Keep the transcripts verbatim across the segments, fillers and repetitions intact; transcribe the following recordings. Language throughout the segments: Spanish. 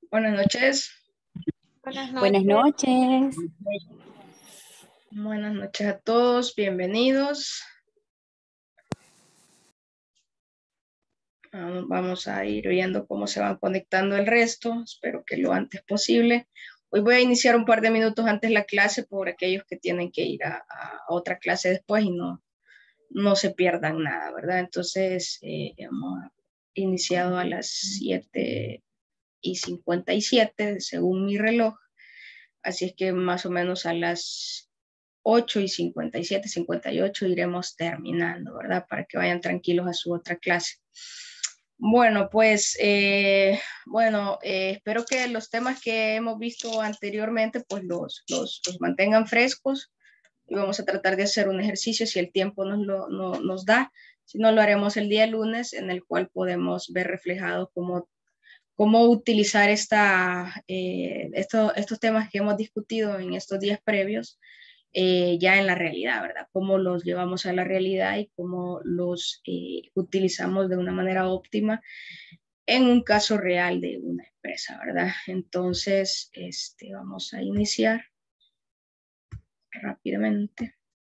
Buenas noches. Buenas Buenas noches. noches. Buenas noches a todos, bienvenidos. Ah, Vamos a ir viendo cómo se van conectando el resto, espero que lo antes posible. Hoy voy a iniciar un par de minutos antes la clase por aquellos que tienen que ir a, a otra clase después y no, no se pierdan nada, ¿verdad? Entonces, eh, hemos iniciado a las siete y cincuenta y siete según mi reloj, así es que más o menos a las ocho y cincuenta y siete, cincuenta y ocho iremos terminando, ¿verdad? Para que vayan tranquilos a su otra clase. Bueno, pues, eh, bueno, eh, espero que los temas que hemos visto anteriormente, pues los, los, los mantengan frescos y vamos a tratar de hacer un ejercicio si el tiempo nos, lo, no, nos da. Si no, lo haremos el día lunes, en el cual podemos ver reflejado cómo, cómo utilizar esta, eh, esto, estos temas que hemos discutido en estos días previos eh, ya en la realidad, ¿verdad? Cómo los llevamos a la realidad y cómo los eh, utilizamos de una manera óptima en un caso real de una empresa, ¿verdad? Entonces, este, vamos a iniciar rápidamente.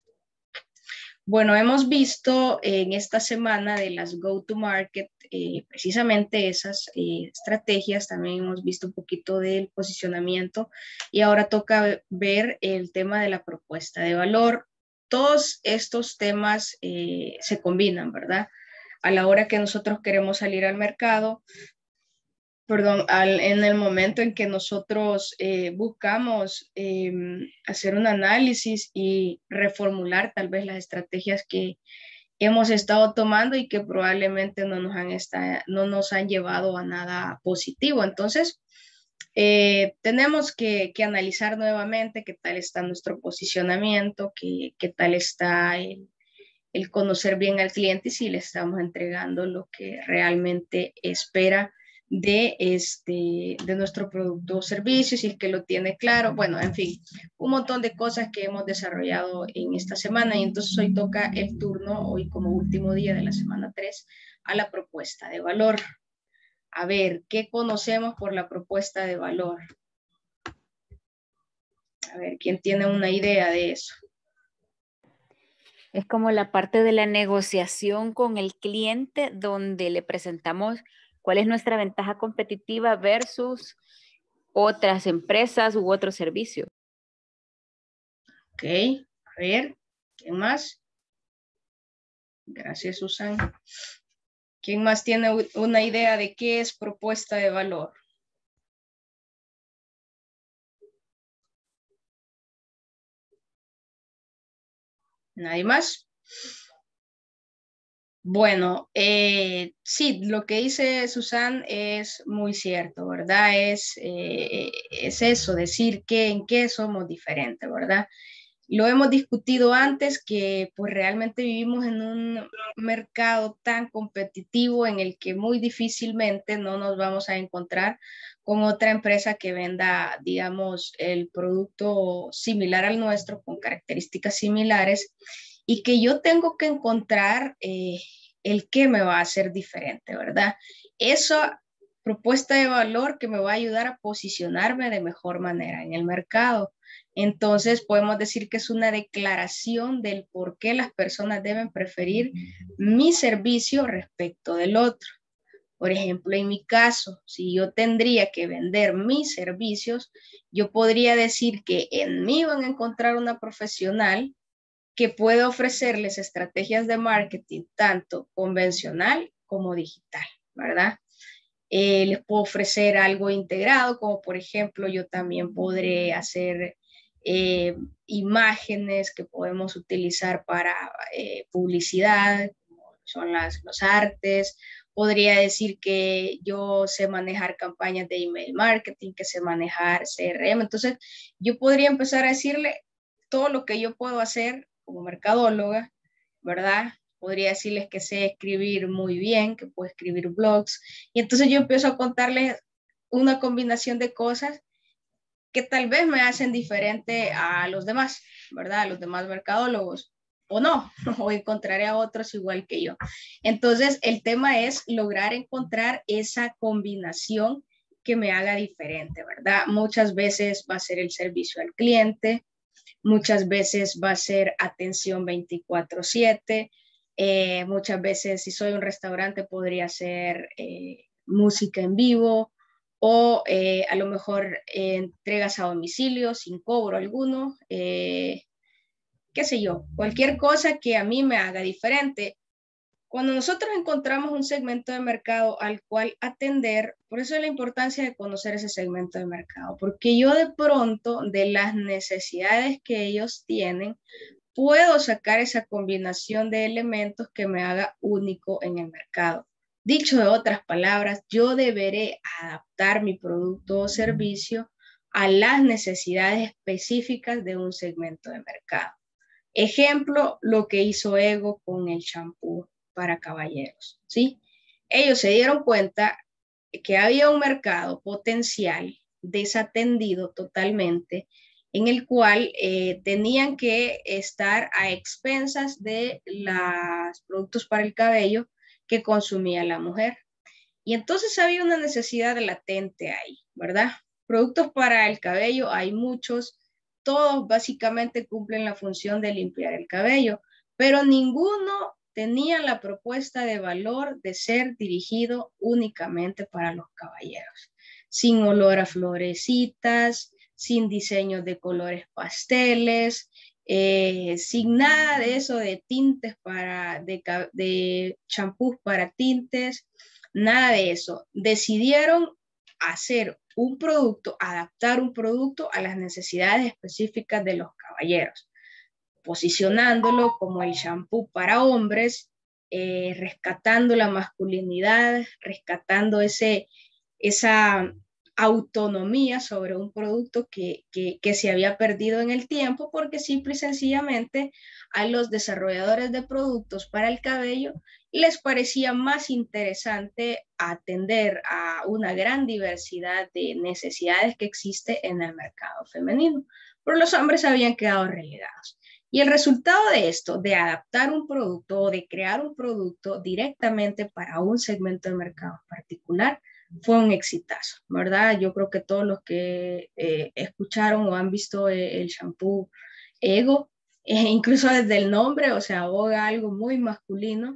Bueno, hemos visto en esta semana de las go-to-market eh, precisamente esas eh, estrategias, también hemos visto un poquito del posicionamiento y ahora toca ver el tema de la propuesta de valor. Todos estos temas eh, se combinan, ¿verdad? A la hora que nosotros queremos salir al mercado, perdón, al, en el momento en que nosotros eh, buscamos eh, hacer un análisis y reformular tal vez las estrategias que hemos estado tomando y que probablemente no nos han, esta, no nos han llevado a nada positivo. Entonces, eh, tenemos que, que, analizar nuevamente qué tal está nuestro posicionamiento, qué, qué tal está el, el conocer bien al cliente y si le estamos entregando lo que realmente espera de, este, de nuestro producto o servicio, si es que lo tiene claro. Bueno, en fin, un montón de cosas que hemos desarrollado en esta semana y entonces hoy toca el turno, hoy como último día de la semana tres, a la propuesta de valor. A ver, ¿qué conocemos por la propuesta de valor? A ver, ¿quién tiene una idea de eso? Es como la parte de la negociación con el cliente donde le presentamos cuál es nuestra ventaja competitiva versus otras empresas u otros servicios. Ok, a ver, ¿quién más? Gracias, Susan. ¿Quién más tiene una idea de qué es propuesta de valor? ¿Nadie más? Bueno, eh, sí, lo que dice Susan es muy cierto, ¿verdad? Es, eh, es eso, decir que en qué somos diferentes, ¿verdad? Lo hemos discutido antes que pues realmente vivimos en un mercado tan competitivo en el que muy difícilmente no nos vamos a encontrar con otra empresa que venda, digamos, el producto similar al nuestro, con características similares, y que yo tengo que encontrar eh, el qué me va a hacer diferente, ¿verdad? Esa propuesta de valor que me va a ayudar a posicionarme de mejor manera en el mercado. Entonces podemos decir que es una declaración del por qué las personas deben preferir mi servicio respecto del otro. Por ejemplo, en mi caso, si yo tendría que vender mis servicios, yo podría decir que en mí van a encontrar una profesional que puede ofrecerles estrategias de marketing tanto convencional como digital, ¿verdad? Eh, les puedo ofrecer algo integrado, como por ejemplo, yo también podré hacer eh, imágenes que podemos utilizar para eh, publicidad, como son las, los artes. Podría decir que yo sé manejar campañas de email marketing, que sé manejar C R M. Entonces, yo podría empezar a decirle todo lo que yo puedo hacer como mercadóloga, ¿verdad? Podría decirles que sé escribir muy bien, que puedo escribir blogs. Y entonces yo empiezo a contarles una combinación de cosas que tal vez me hacen diferente a los demás, ¿verdad? A los demás mercadólogos. O no, o encontraré a otros igual que yo. Entonces, el tema es lograr encontrar esa combinación que me haga diferente, ¿verdad? Muchas veces va a ser el servicio al cliente, muchas veces va a ser atención veinticuatro siete, eh, muchas veces si soy un restaurante podría ser eh, música en vivo o eh, a lo mejor eh, entregas a domicilio sin cobro alguno, eh, qué sé yo, cualquier cosa que a mí me haga diferente. Cuando nosotros encontramos un segmento de mercado al cual atender, por eso es la importancia de conocer ese segmento de mercado, porque yo de pronto de las necesidades que ellos tienen, puedo sacar esa combinación de elementos que me haga único en el mercado. Dicho de otras palabras, yo deberé adaptar mi producto o servicio a las necesidades específicas de un segmento de mercado. Ejemplo, lo que hizo Ego con el champú para caballeros, ¿sí? Ellos se dieron cuenta que había un mercado potencial desatendido totalmente en el cual eh, tenían que estar a expensas de los productos para el cabello que consumía la mujer. Y entonces había una necesidad latente ahí, ¿verdad? Productos para el cabello hay muchos, todos básicamente cumplen la función de limpiar el cabello, pero ninguno tenía la propuesta de valor de ser dirigido únicamente para los caballeros, sin olor a florecitas, sin diseños de colores pasteles, eh, sin nada de eso de tintes para, de, de champús para tintes, nada de eso. Decidieron hacer un producto, adaptar un producto a las necesidades específicas de los caballeros, posicionándolo como el shampoo para hombres, eh, rescatando la masculinidad, rescatando ese, esa autonomía sobre un producto que, que, que se había perdido en el tiempo, porque simple y sencillamente a los desarrolladores de productos para el cabello les parecía más interesante atender a una gran diversidad de necesidades que existe en el mercado femenino, pero los hombres habían quedado relegados. Y el resultado de esto, de adaptar un producto o de crear un producto directamente para un segmento de mercado particular, fue un exitazo, ¿verdad? Yo creo que todos los que eh, escucharon o han visto el shampoo Ego, eh, incluso desde el nombre, o sea, aboga algo muy masculino.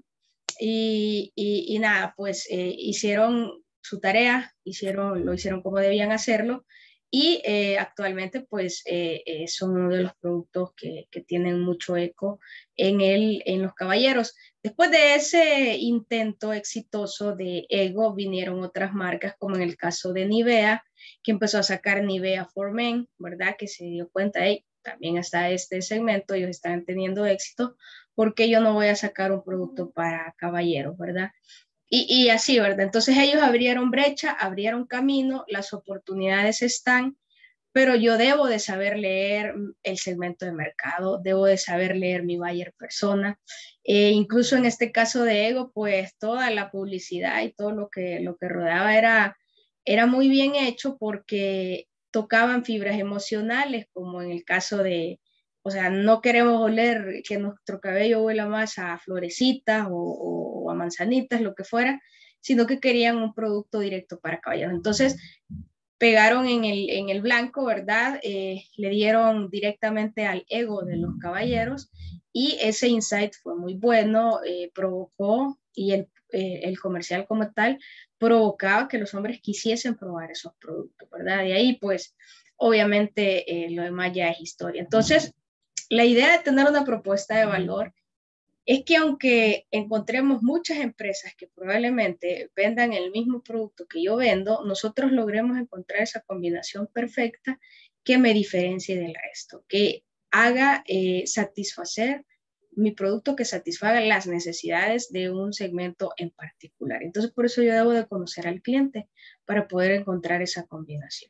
Y, y, y nada, pues eh, hicieron su tarea, hicieron, lo hicieron como debían hacerlo y eh, actualmente pues eh, eh, son uno de los productos que, que tienen mucho eco en, el, en los caballeros. Después de ese intento exitoso de Ego vinieron otras marcas como en el caso de Nivea, que empezó a sacar Nivea for Men, ¿verdad? Que se dio cuenta, hey, también está este segmento, ellos están teniendo éxito, porque yo no voy a sacar un producto para caballeros, ¿verdad? Y, y así, ¿verdad? Entonces ellos abrieron brecha, abrieron camino, las oportunidades están, pero yo debo de saber leer el segmento de mercado, debo de saber leer mi buyer persona. Eh, incluso en este caso de Ego, pues toda la publicidad y todo lo que, lo que rodeaba era, era muy bien hecho porque tocaban fibras emocionales, como en el caso de, o sea, no queremos oler que nuestro cabello huela más a florecitas o, o, o a manzanitas, lo que fuera, sino que querían un producto directo para caballeros. Entonces, pegaron en el, en el blanco, ¿verdad? Eh, le dieron directamente al ego de los caballeros y ese insight fue muy bueno, eh, provocó y el, eh, el comercial como tal provocaba que los hombres quisiesen probar esos productos, ¿verdad? De ahí, pues, obviamente, eh, lo demás ya es historia. Entonces, la idea de tener una propuesta de valor es que aunque encontremos muchas empresas que probablemente vendan el mismo producto que yo vendo, nosotros logremos encontrar esa combinación perfecta que me diferencie del resto, que haga eh, satisfacer mi producto, que satisfaga las necesidades de un segmento en particular. Entonces, por eso yo debo de conocer al cliente para poder encontrar esa combinación.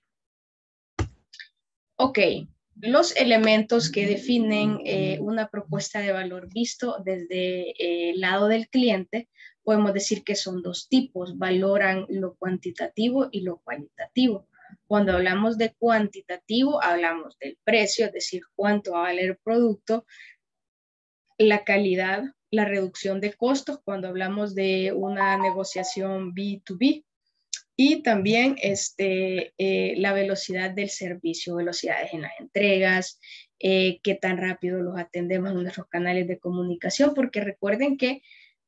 Ok, los elementos que definen eh, una propuesta de valor visto desde eh, el lado del cliente, podemos decir que son dos tipos, valoran lo cuantitativo y lo cualitativo. Cuando hablamos de cuantitativo, hablamos del precio, es decir, cuánto va a valer el producto, la calidad, la reducción de costos, cuando hablamos de una negociación B dos B, Y también este, eh, la velocidad del servicio, velocidades en las entregas, eh, qué tan rápido los atendemos en nuestros canales de comunicación, porque recuerden que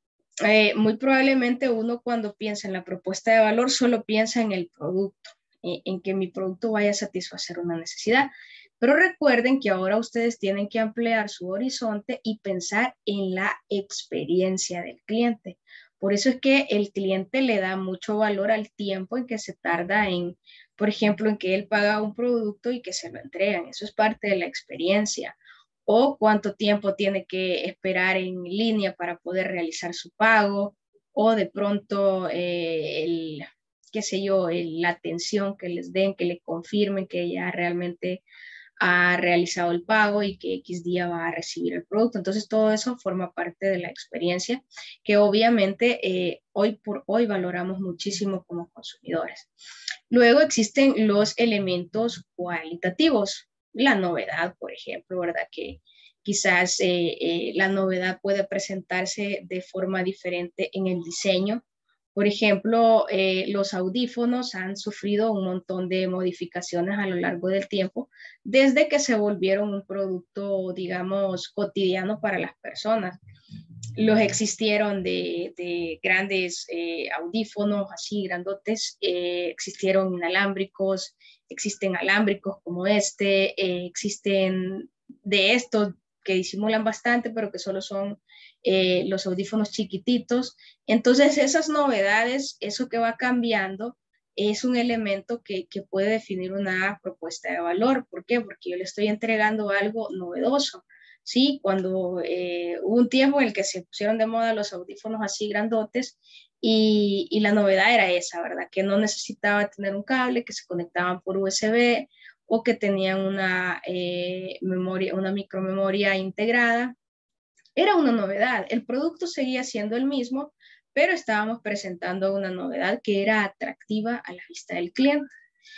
eh, muy probablemente uno cuando piensa en la propuesta de valor solo piensa en el producto, en, en que mi producto vaya a satisfacer una necesidad. Pero recuerden que ahora ustedes tienen que ampliar su horizonte y pensar en la experiencia del cliente. Por eso es que el cliente le da mucho valor al tiempo en que se tarda en, por ejemplo, en que él paga un producto y que se lo entregan. Eso es parte de la experiencia. O cuánto tiempo tiene que esperar en línea para poder realizar su pago, o de pronto eh, el, qué sé yo, el, la atención que les den, que le confirmen que ya realmente ha realizado el pago y que X día va a recibir el producto. Entonces, todo eso forma parte de la experiencia que obviamente eh, hoy por hoy valoramos muchísimo como consumidores. Luego existen los elementos cualitativos, la novedad, por ejemplo, ¿verdad? Que quizás eh, eh, la novedad puede presentarse de forma diferente en el diseño. Por ejemplo, eh, los audífonos han sufrido un montón de modificaciones a lo largo del tiempo, desde que se volvieron un producto, digamos, cotidiano para las personas. Los existieron de, de grandes eh, audífonos, así grandotes, eh, existieron inalámbricos, existen alámbricos como este, eh, existen de estos que disimulan bastante, pero que solo son eh, los audífonos chiquititos. Entonces, esas novedades, eso que va cambiando, es un elemento que, que puede definir una propuesta de valor. ¿Por qué? Porque yo le estoy entregando algo novedoso. Sí, cuando eh, hubo un tiempo en el que se pusieron de moda los audífonos así grandotes y, y la novedad era esa, ¿verdad? Que no necesitaba tener un cable, que se conectaban por U S B o que tenían una eh, memoria, una micromemoria integrada. Era una novedad. El producto seguía siendo el mismo, pero estábamos presentando una novedad que era atractiva a la vista del cliente.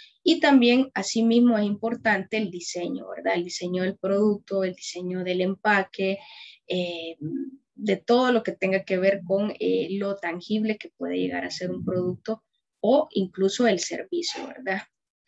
Y también, asimismo, es importante el diseño, ¿verdad? El diseño del producto, el diseño del empaque, eh, de todo lo que tenga que ver con eh, lo tangible que puede llegar a ser un producto o incluso el servicio, ¿verdad?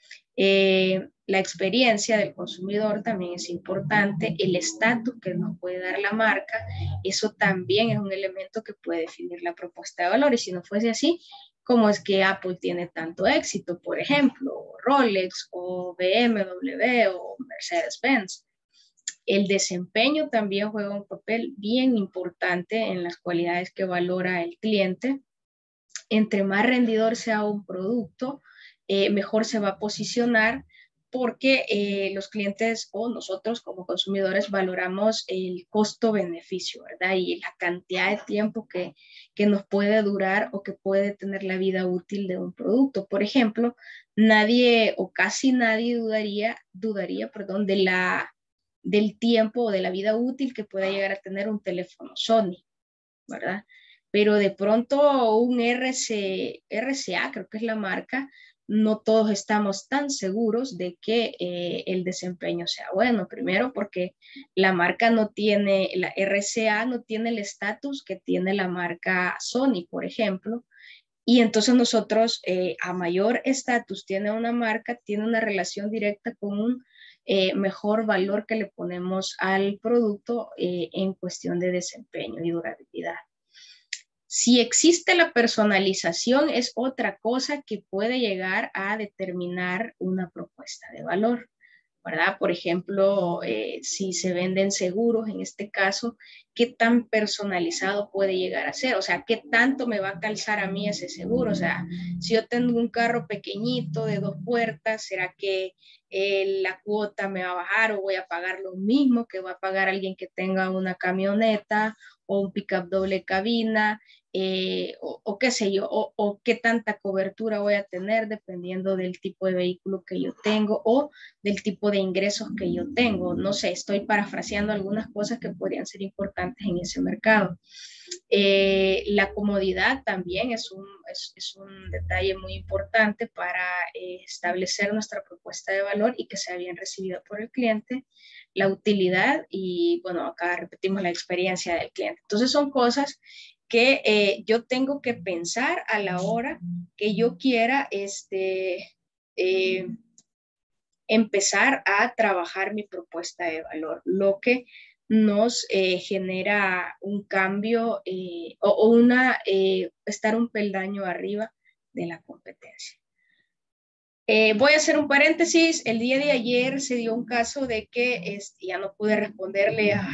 Eh, la experiencia del consumidor también es importante, el estatus que nos puede dar la marca, eso también es un elemento que puede definir la propuesta de valor. Y si no fuese así, ¿cómo es que Apple tiene tanto éxito, por ejemplo, o Rolex o B M W o Mercedes-Benz? El desempeño también juega un papel bien importante en las cualidades que valora el cliente. Entre más rendidor sea un producto, eh, mejor se va a posicionar porque eh, los clientes o nosotros como consumidores valoramos el costo-beneficio, ¿verdad? Y la cantidad de tiempo que, que nos puede durar o que puede tener la vida útil de un producto. Por ejemplo, nadie o casi nadie dudaría, dudaría, perdón, de la, del tiempo o de la vida útil que pueda llegar a tener un teléfono Sony, ¿verdad? Pero de pronto un R C, R C A, creo que es la marca, no todos estamos tan seguros de que eh, el desempeño sea bueno. Primero porque la marca no tiene, la R C A no tiene el estatus que tiene la marca Sony, por ejemplo. Y entonces nosotros, eh, a mayor estatus tiene una marca, tiene una relación directa con un eh, mejor valor que le ponemos al producto eh, en cuestión de desempeño y durabilidad. Si existe la personalización, es otra cosa que puede llegar a determinar una propuesta de valor, ¿verdad? Por ejemplo, eh, si se venden seguros, en este caso, ¿qué tan personalizado puede llegar a ser? O sea, ¿qué tanto me va a calzar a mí ese seguro? O sea, si yo tengo un carro pequeñito de dos puertas, ¿será que eh, la cuota me va a bajar o voy a pagar lo mismo que va a pagar alguien que tenga una camioneta o un pickup doble cabina? Eh, o, o, qué sé yo, o, o qué tanta cobertura voy a tener dependiendo del tipo de vehículo que yo tengo o del tipo de ingresos que yo tengo. No sé, estoy parafraseando algunas cosas que podrían ser importantes en ese mercado. Eh, la comodidad también es un, es, es un detalle muy importante para eh, establecer nuestra propuesta de valor y que sea bien recibida por el cliente. La utilidad y, bueno, acá repetimos la experiencia del cliente. Entonces son cosas que eh, yo tengo que pensar a la hora que yo quiera este, eh, empezar a trabajar mi propuesta de valor, lo que nos eh, genera un cambio eh, o, o, una, eh, estar un peldaño arriba de la competencia. Eh, voy a hacer un paréntesis. El día de ayer se dio un caso de que este, ya no pude responderle a,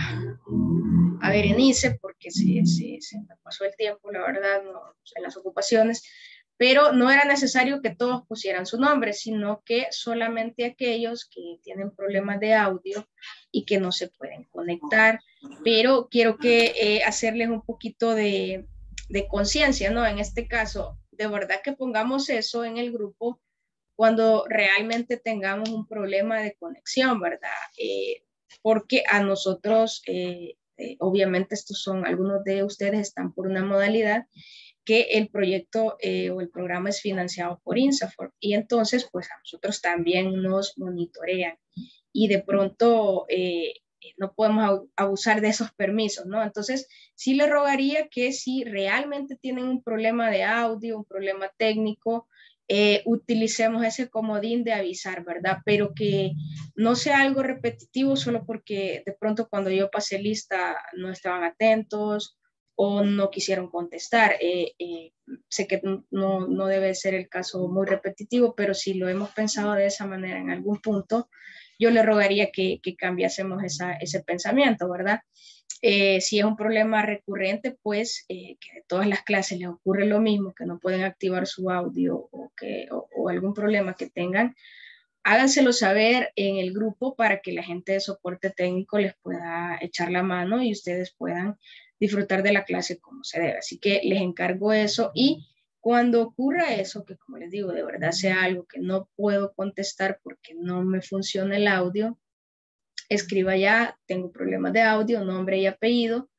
a Berenice porque se, se, se me pasó el tiempo, la verdad, no, en las ocupaciones, pero no era necesario que todos pusieran su nombre, sino que solamente aquellos que tienen problemas de audio y que no se pueden conectar. Pero quiero que eh, hacerles un poquito de, de conciencia, ¿no? En este caso, de verdad que pongamos eso en el grupo cuando realmente tengamos un problema de conexión, ¿verdad? Eh, porque a nosotros, eh, eh, obviamente estos son, algunos de ustedes están por una modalidad que el proyecto eh, o el programa es financiado por INSAFORP y entonces pues a nosotros también nos monitorean y de pronto eh, no podemos abusar de esos permisos, ¿no? Entonces sí le rogaría que si realmente tienen un problema de audio, un problema técnico, eh, utilicemos ese comodín de avisar, ¿verdad? Pero que no sea algo repetitivo solo porque de pronto cuando yo pasé lista no estaban atentos o no quisieron contestar. Eh, eh, sé que no, no debe ser el caso muy repetitivo, pero si lo hemos pensado de esa manera en algún punto, yo le rogaría que, que cambiásemos esa, ese pensamiento, ¿verdad? Eh, si es un problema recurrente, pues eh, que de todas las clases les ocurre lo mismo, que no pueden activar su audio o, que, o, o algún problema que tengan, háganselo saber en el grupo para que la gente de soporte técnico les pueda echar la mano y ustedes puedan disfrutar de la clase como se debe. Así que les encargo eso y cuando ocurra eso, que como les digo, de verdad sea algo que no puedo contestar porque no me funciona el audio, escriba ya, tengo problemas de audio, nombre y apellido,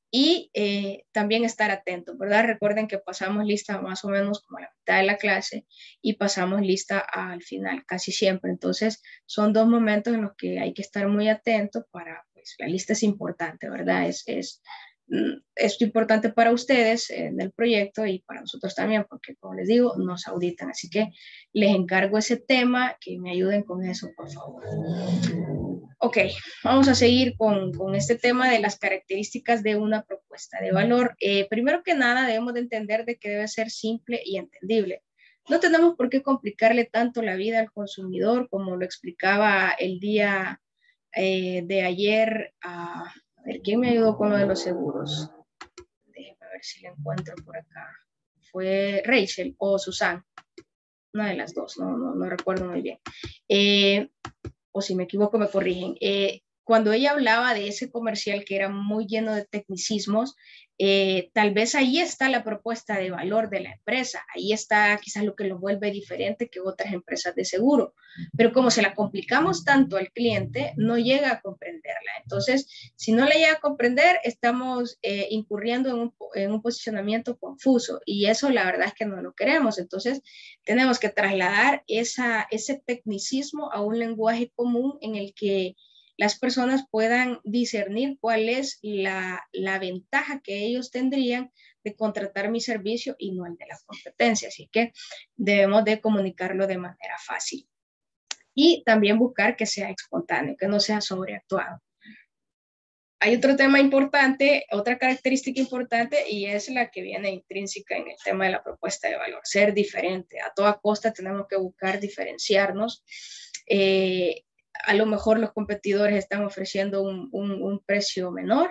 y eh, también estar atento, ¿verdad? Recuerden que pasamos lista más o menos como a la mitad de la clase y pasamos lista al final, casi siempre. Entonces, son dos momentos en los que hay que estar muy atento para, pues, la lista es importante, ¿verdad? Es, es, es importante para ustedes en el proyecto y para nosotros también, porque como les digo, nos auditan. Así que les encargo ese tema, que me ayuden con eso, por favor. Ok, vamos a seguir con, con este tema de las características de una propuesta de valor. Eh, primero que nada, debemos de entender de que debe ser simple y entendible. No tenemos por qué complicarle tanto la vida al consumidor, como lo explicaba el día eh, de ayer. A, a ver, ¿quién me ayudó con lo de los seguros? Déjenme ver si la encuentro por acá. Fue Rachel o Susan, una de las dos, no, no, no recuerdo muy bien. Eh, o si me equivoco me corrigen. Eh, cuando ella hablaba de ese comercial que era muy lleno de tecnicismos, eh, tal vez ahí está la propuesta de valor de la empresa, ahí está quizás lo que lo vuelve diferente que otras empresas de seguro, pero como se la complicamos tanto al cliente, no llega a comprenderla. Entonces, si no la llega a comprender, estamos eh, incurriendo en un, en un posicionamiento confuso y eso la verdad es que no lo queremos. Entonces, tenemos que trasladar esa, ese tecnicismo a un lenguaje común en el que las personas puedan discernir cuál es la, la ventaja que ellos tendrían de contratar mi servicio y no el de la competencia. Así que debemos de comunicarlo de manera fácil. Y también buscar que sea espontáneo, que no sea sobreactuado. Hay otro tema importante, otra característica importante, y es la que viene intrínseca en el tema de la propuesta de valor, ser diferente. A toda costa tenemos que buscar diferenciarnos. Eh, a lo mejor los competidores están ofreciendo un, un, un precio menor.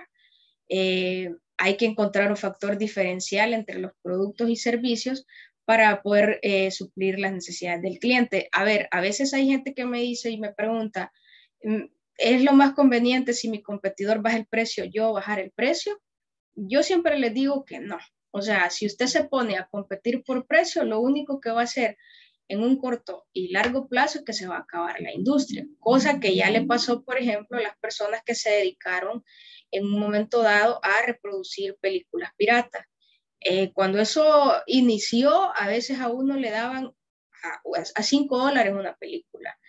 Eh, hay que encontrar un factor diferencial entre los productos y servicios para poder eh, suplir las necesidades del cliente. A ver, a veces hay gente que me dice y me pregunta, ¿es lo más conveniente si mi competidor baja el precio, yo bajar el precio? Yo siempre les digo que no. O sea, si usted se pone a competir por precio, lo único que va a hacer en un corto y largo plazo es que se va a acabar la industria, cosa que ya le pasó, por ejemplo, a las personas que se dedicaron en un momento dado a reproducir películas piratas. Eh, cuando eso inició, a veces a uno le daban a, a cinco dólares una película.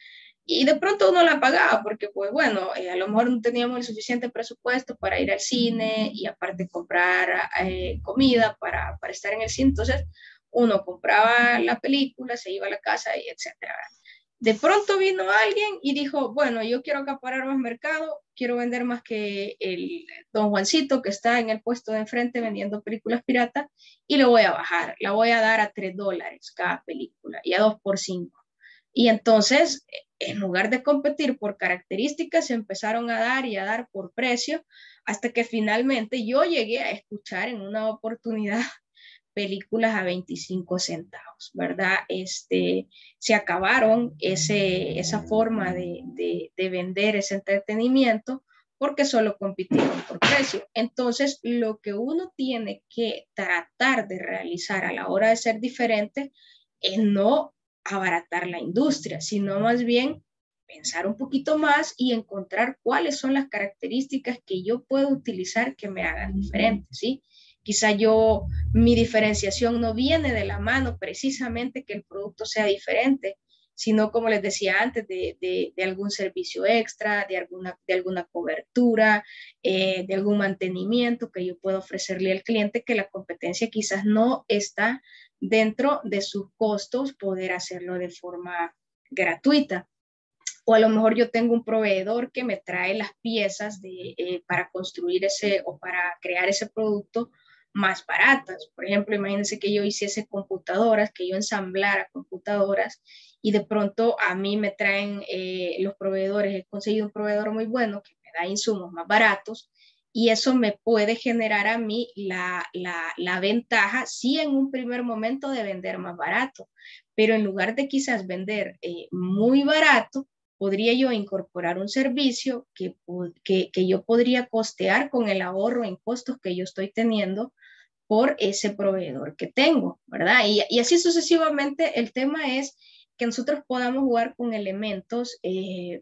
Y de pronto uno la pagaba porque, pues bueno, eh, a lo mejor no teníamos el suficiente presupuesto para ir al cine y aparte comprar eh, comida para, para estar en el cine. Entonces, uno compraba la película, se iba a la casa y etcétera. De pronto vino alguien y dijo, bueno, yo quiero acaparar más mercado, quiero vender más que el don Juancito que está en el puesto de enfrente vendiendo películas piratas y le voy a bajar, la voy a dar a tres dólares cada película y a dos por cinco. Y entonces, en lugar de competir por características, se empezaron a dar y a dar por precio, hasta que finalmente yo llegué a escuchar en una oportunidad películas a veinticinco centavos, ¿verdad? Este, se acabaron ese, esa forma de, de, de vender ese entretenimiento porque solo compitieron por precio. Entonces, lo que uno tiene que tratar de realizar a la hora de ser diferente es no abaratar la industria, sino más bien pensar un poquito más y encontrar cuáles son las características que yo puedo utilizar que me hagan diferente, ¿sí? Quizá yo, mi diferenciación no viene de la mano precisamente que el producto sea diferente, sino como les decía antes, de, de, de algún servicio extra, de alguna, de alguna cobertura, eh, de algún mantenimiento que yo pueda ofrecerle al cliente que la competencia quizás no está dentro de sus costos poder hacerlo de forma gratuita. O a lo mejor yo tengo un proveedor que me trae las piezas de, eh, para construir ese o para crear ese producto más baratas. Por ejemplo, imagínense que yo hiciese computadoras, que yo ensamblara computadoras y de pronto a mí me traen eh, los proveedores, he conseguido un proveedor muy bueno que me da insumos más baratos y eso me puede generar a mí la, la, la ventaja, sí en un primer momento de vender más barato, pero en lugar de quizás vender eh, muy barato, podría yo incorporar un servicio que, que, que yo podría costear con el ahorro en costos que yo estoy teniendo por ese proveedor que tengo, ¿verdad? Y, y así sucesivamente el tema es que nosotros podamos jugar con elementos eh,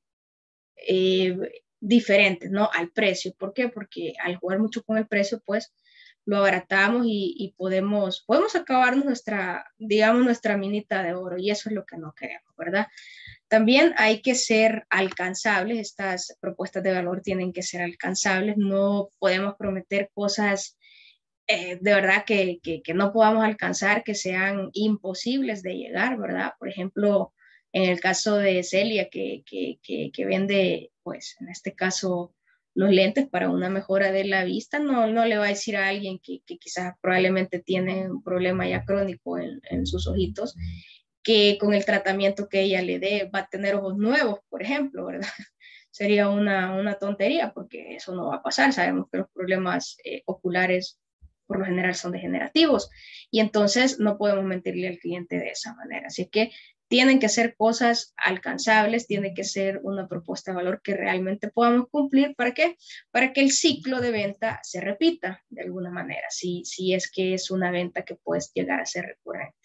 eh, diferentes, ¿no? Al precio. ¿Por qué? Porque al jugar mucho con el precio, pues lo abaratamos y, y podemos, podemos acabarnos nuestra, digamos, nuestra minita de oro y eso es lo que no queremos, ¿verdad? También hay que ser alcanzables, estas propuestas de valor tienen que ser alcanzables, no podemos prometer cosas eh, de verdad que, que, que, no podamos alcanzar, que sean imposibles de llegar, ¿verdad? Por ejemplo, en el caso de Celia, que, que, que, que vende, pues en este caso, los lentes para una mejora de la vista, no, no le va a decir a alguien que, que quizás probablemente tiene un problema ya crónico en, en sus ojitos, que con el tratamiento que ella le dé va a tener ojos nuevos, por ejemplo, ¿verdad? Sería una, una tontería porque eso no va a pasar. Sabemos que los problemas eh, oculares por lo general son degenerativos y entonces no podemos mentirle al cliente de esa manera. Así que tienen que ser cosas alcanzables, tiene que ser una propuesta de valor que realmente podamos cumplir. ¿Para qué? Para que el ciclo de venta se repita de alguna manera, si, si es que es una venta que puede llegar a ser recurrente.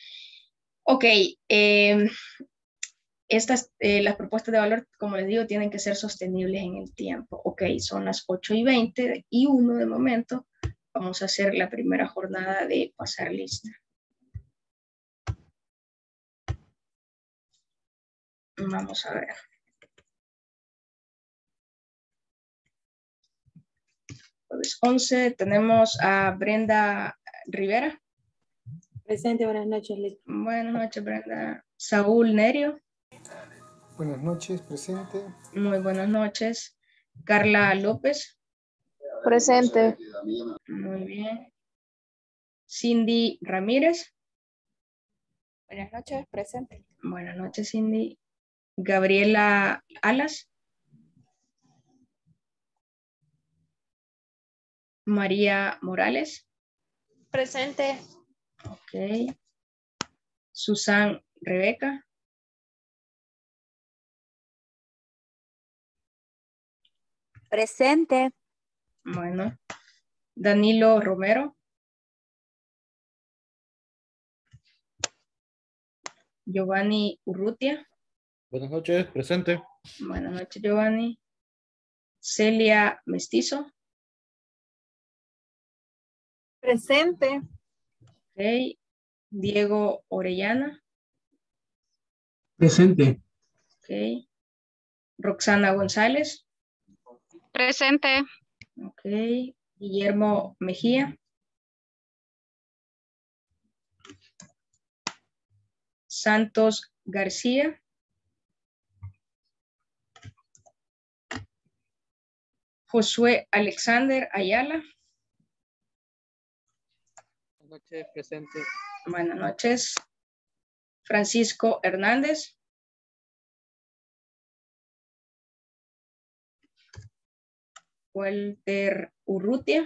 Ok, eh, estas, eh, las propuestas de valor, como les digo, tienen que ser sostenibles en el tiempo. Ok, son las ocho y veinte y uno de momento. Vamos a hacer la primera jornada de pasar lista. Vamos a ver. Jueves once, tenemos a Brenda Rivera. Presente, buenas noches. Buenas noches, Brenda. Saúl Nerio. Buenas noches, presente. Muy buenas noches. Carla López. Presente. Muy bien. Cindy Ramírez. Buenas noches, presente. Buenas noches, Cindy. Gabriela Alas. María Morales. Presente. Ok. Susan Rebeca. Presente. Bueno. Danilo Romero. Giovanni Urrutia. Buenas noches, presente. Buenas noches, Giovanni. Celia Mestizo. Presente. Ok. Diego Orellana. Presente. Ok. Roxana González. Presente. Ok. Guillermo Mejía. Santos García. Josué Alexander Ayala. Buenas noches, presente. Buenas noches. Francisco Hernández. Walter Urrutia.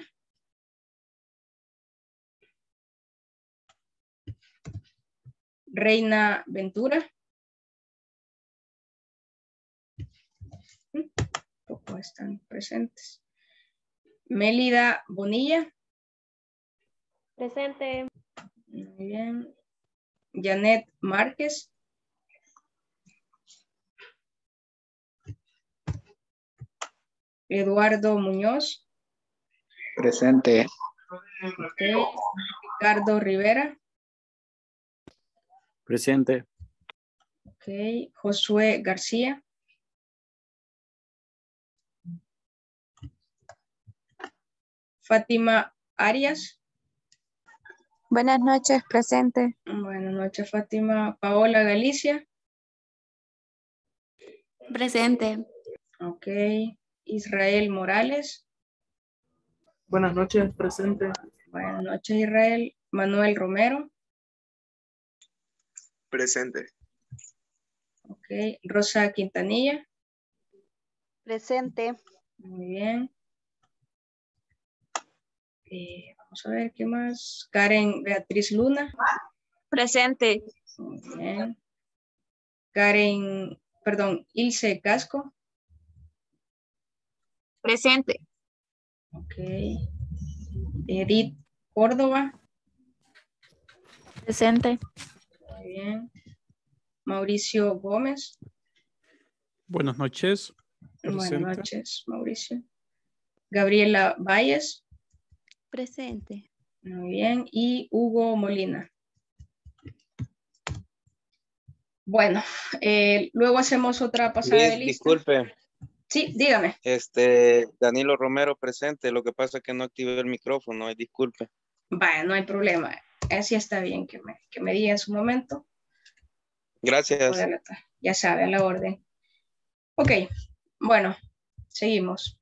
Reina Ventura. Poco están presentes. Mélida Bonilla. Presente. Muy bien. Janet Márquez. Eduardo Muñoz. Presente. Okay. Ricardo Rivera. Presente. Okay. Josué García. Fátima Arias. Buenas noches, presente. Buenas noches, Fátima. Paola Galicia. Presente. Ok. Israel Morales. Buenas noches, presente. Buenas noches, Israel. Manuel Romero. Presente. Ok. Rosa Quintanilla. Presente. Muy bien. Eh, vamos a ver qué más. Karen Beatriz Luna. Presente. Muy bien. Karen, perdón, Ilse Casco. Presente. Ok. Edith Córdoba. Presente. Muy bien. Mauricio Gómez. Buenas noches. Buenas Presente. noches, Mauricio. Gabriela Valles. Presente. Muy bien. Y Hugo Molina. Bueno, eh, luego hacemos otra pasada de Liz, lista. disculpe. Sí, dígame. Este, Danilo Romero presente. Lo que pasa es que no activé el micrófono. Ay, disculpe. Vaya, no hay problema. Así está bien que me, que me diga en su momento. Gracias. Ya sabe, a la orden. Ok, bueno, seguimos.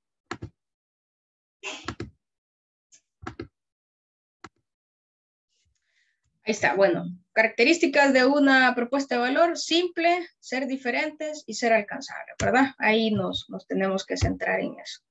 Ahí está, bueno. Características de una propuesta de valor: simple, ser diferentes y ser alcanzable, ¿verdad? Ahí nos, nos tenemos que centrar en eso.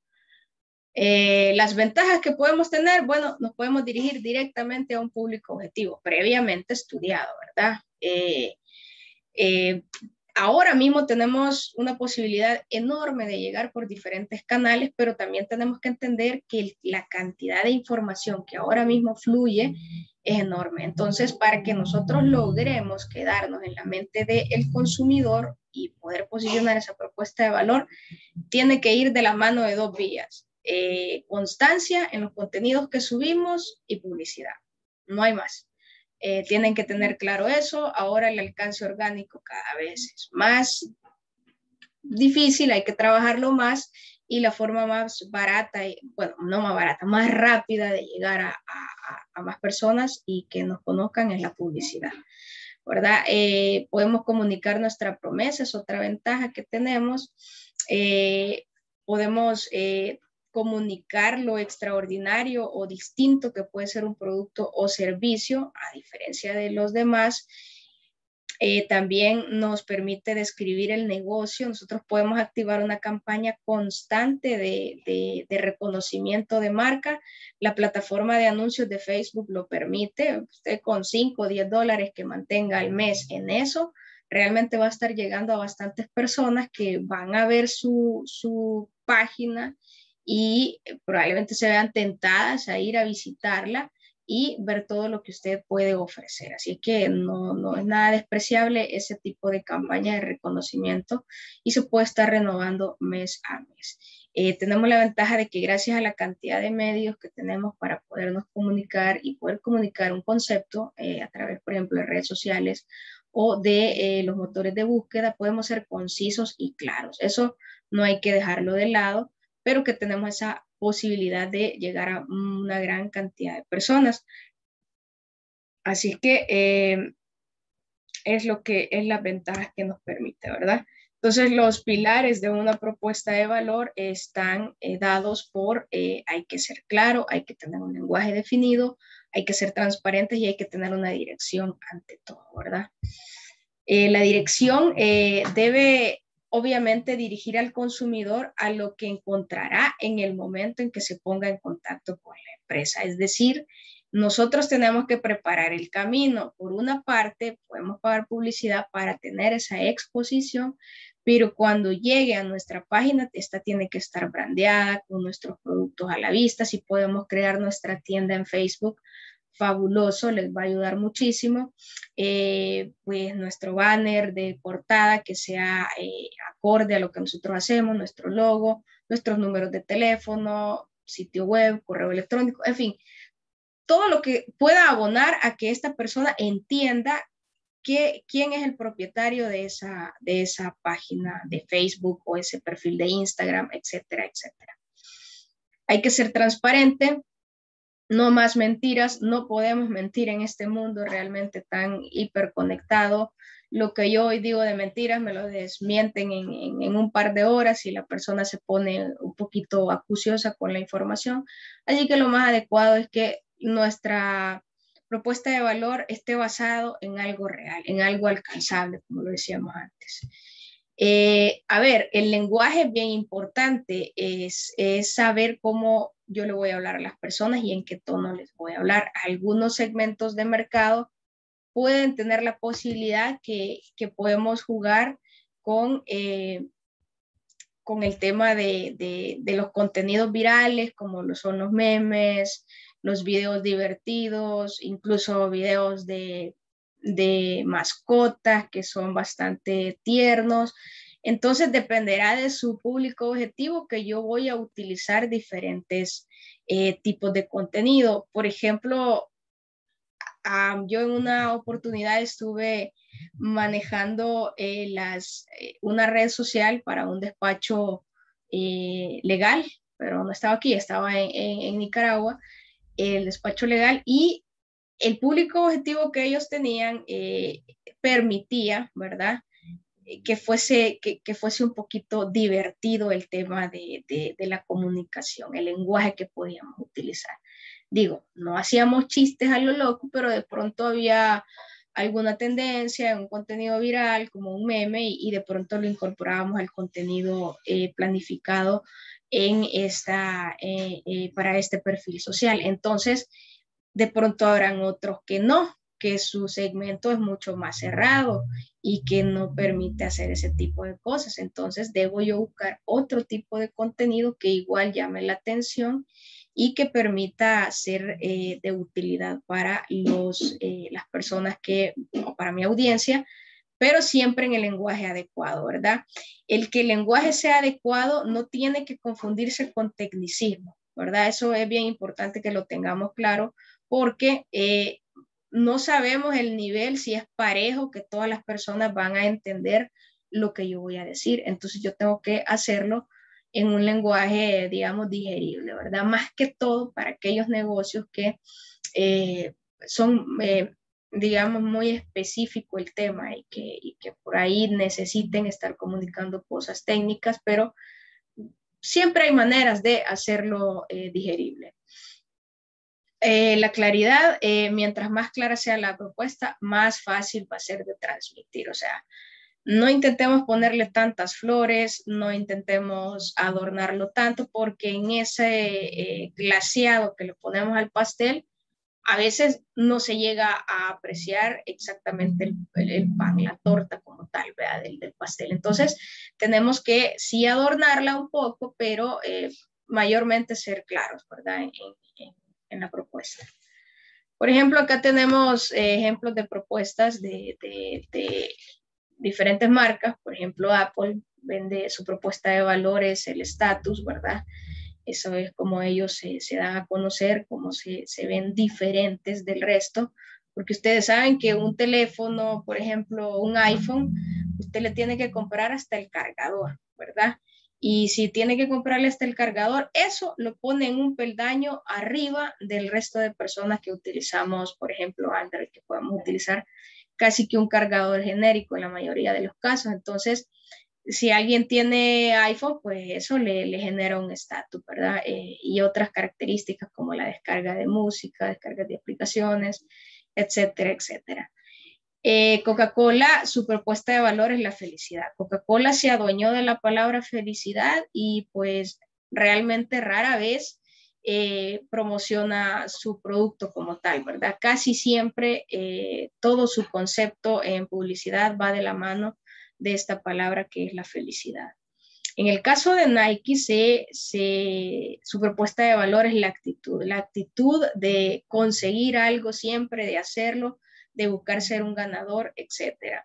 Eh, las ventajas que podemos tener, bueno, nos podemos dirigir directamente a un público objetivo, previamente estudiado, ¿verdad? Eh, eh, ahora mismo tenemos una posibilidad enorme de llegar por diferentes canales, pero también tenemos que entender que la cantidad de información que ahora mismo fluye es enorme. Entonces, para que nosotros logremos quedarnos en la mente del consumidor y poder posicionar esa propuesta de valor, tiene que ir de la mano de dos vías: eh, constancia en los contenidos que subimos y publicidad. No hay más. Eh, tienen que tener claro eso. Ahora el alcance orgánico cada vez es más difícil, hay que trabajarlo más, y la forma más barata, y, bueno, no más barata, más rápida de llegar a, a, a más personas y que nos conozcan es la publicidad, ¿verdad? Eh, podemos comunicar nuestra promesa, es otra ventaja que tenemos. Eh, podemos eh, comunicar lo extraordinario o distinto que puede ser un producto o servicio, a diferencia de los demás. Eh, también nos permite describir el negocio. Nosotros podemos activar una campaña constante de, de, de reconocimiento de marca. La plataforma de anuncios de Facebook lo permite. Usted con cinco o diez dólares que mantenga al mes en eso, realmente va a estar llegando a bastantes personas que van a ver su, su página y probablemente se vean tentadas a ir a visitarla y ver todo lo que usted puede ofrecer. Así que no, no es nada despreciable ese tipo de campaña de reconocimiento y se puede estar renovando mes a mes. Eh, tenemos la ventaja de que gracias a la cantidad de medios que tenemos para podernos comunicar y poder comunicar un concepto eh, a través, por ejemplo, de redes sociales o de eh, los motores de búsqueda, podemos ser concisos y claros. Eso no hay que dejarlo de lado, pero que tenemos esa posibilidad de llegar a una gran cantidad de personas. Así que eh, es lo que es las ventajas que nos permite, ¿verdad? Entonces, los pilares de una propuesta de valor están eh, dados por eh, hay que ser claro, hay que tener un lenguaje definido, hay que ser transparentes y hay que tener una dirección ante todo, ¿verdad? Eh, la dirección eh, debe obviamente dirigir al consumidor a lo que encontrará en el momento en que se ponga en contacto con la empresa. Es decir, nosotros tenemos que preparar el camino. Por una parte, podemos pagar publicidad para tener esa exposición, pero cuando llegue a nuestra página, esta tiene que estar brandeada con nuestros productos a la vista. Si podemos crear nuestra tienda en Facebook, fabuloso, les va a ayudar muchísimo. Eh, pues nuestro banner de portada que sea eh, acorde a lo que nosotros hacemos, nuestro logo, nuestros números de teléfono, sitio web, correo electrónico, en fin, todo lo que pueda abonar a que esta persona entienda que, quién es el propietario de esa, de esa página de Facebook o ese perfil de Instagram, etcétera, etcétera. Hay que ser transparente. No más mentiras, no podemos mentir en este mundo realmente tan hiperconectado. Lo que yo hoy digo de mentiras me lo desmienten en, en, en un par de horas y la persona se pone un poquito acuciosa con la información. Así que lo más adecuado es que nuestra propuesta de valor esté basado en algo real, en algo alcanzable, como lo decíamos antes. Eh, a ver, el lenguaje es bien importante, es, es saber cómo yo le voy a hablar a las personas y en qué tono les voy a hablar. Algunos segmentos de mercado pueden tener la posibilidad que, que podemos jugar con, eh, con el tema de, de, de los contenidos virales, como lo son los memes, los videos divertidos, incluso videos de de mascotas que son bastante tiernos. Entonces dependerá de su público objetivo que yo voy a utilizar diferentes eh, tipos de contenido. Por ejemplo, um, yo en una oportunidad estuve manejando eh, las, eh, una red social para un despacho eh, legal, pero no estaba aquí, estaba en, en, en Nicaragua, el despacho legal, y el público objetivo que ellos tenían eh, permitía, ¿verdad?, que fuese, que, que fuese un poquito divertido el tema de, de, de la comunicación, el lenguaje que podíamos utilizar. Digo, no hacíamos chistes a lo loco, pero de pronto había alguna tendencia, un contenido viral, como un meme, y, y de pronto lo incorporábamos al contenido eh, planificado en esta, eh, eh, para este perfil social. Entonces, de pronto habrán otros que no, que su segmento es mucho más cerrado y que no permite hacer ese tipo de cosas. Entonces debo yo buscar otro tipo de contenido que igual llame la atención y que permita ser eh, de utilidad para los, eh, las personas que, o para mi audiencia, pero siempre en el lenguaje adecuado, ¿verdad? El que el lenguaje sea adecuado no tiene que confundirse con tecnicismo, ¿verdad? Eso es bien importante que lo tengamos claro, porque eh, no sabemos el nivel, si es parejo, que todas las personas van a entender lo que yo voy a decir. Entonces yo tengo que hacerlo en un lenguaje, digamos, digerible, ¿verdad? Más que todo para aquellos negocios que eh, son, eh, digamos, muy específico el tema y que, y que por ahí necesiten estar comunicando cosas técnicas, pero siempre hay maneras de hacerlo eh, digerible. Eh, la claridad, eh, mientras más clara sea la propuesta, más fácil va a ser de transmitir. O sea, no intentemos ponerle tantas flores, no intentemos adornarlo tanto, porque en ese eh, glaseado que le ponemos al pastel, a veces no se llega a apreciar exactamente el, el, el pan, la torta como tal, ¿verdad? Del, del pastel. Entonces, tenemos que sí adornarla un poco, pero eh, mayormente ser claros, ¿verdad? En, en, en la propuesta. Por ejemplo, acá tenemos eh, ejemplos de propuestas de, de, de diferentes marcas. Por ejemplo, Apple vende su propuesta de valores, el estatus, ¿verdad? Eso es como ellos se, se dan a conocer, cómo se, se ven diferentes del resto. porque ustedes saben que un teléfono, por ejemplo, un iPhone, usted le tiene que comprar hasta el cargador, ¿verdad? Y si tiene que comprarle hasta el cargador, eso lo pone en un peldaño arriba del resto de personas que utilizamos, por ejemplo, Android, que podemos utilizar casi que un cargador genérico en la mayoría de los casos. Entonces, si alguien tiene iPhone, pues eso le, le genera un estatus, ¿verdad? Eh, y otras características como la descarga de música, descarga de aplicaciones, etcétera, etcétera. Eh, Coca-Cola, su propuesta de valor es la felicidad. Coca-Cola se adueñó de la palabra felicidad y pues realmente rara vez eh, promociona su producto como tal, ¿verdad? Casi siempre eh, todo su concepto en publicidad va de la mano de esta palabra que es la felicidad. En el caso de Nike, se, se, su propuesta de valor es la actitud, la actitud de conseguir algo siempre, de hacerlo, de buscar ser un ganador, etcétera.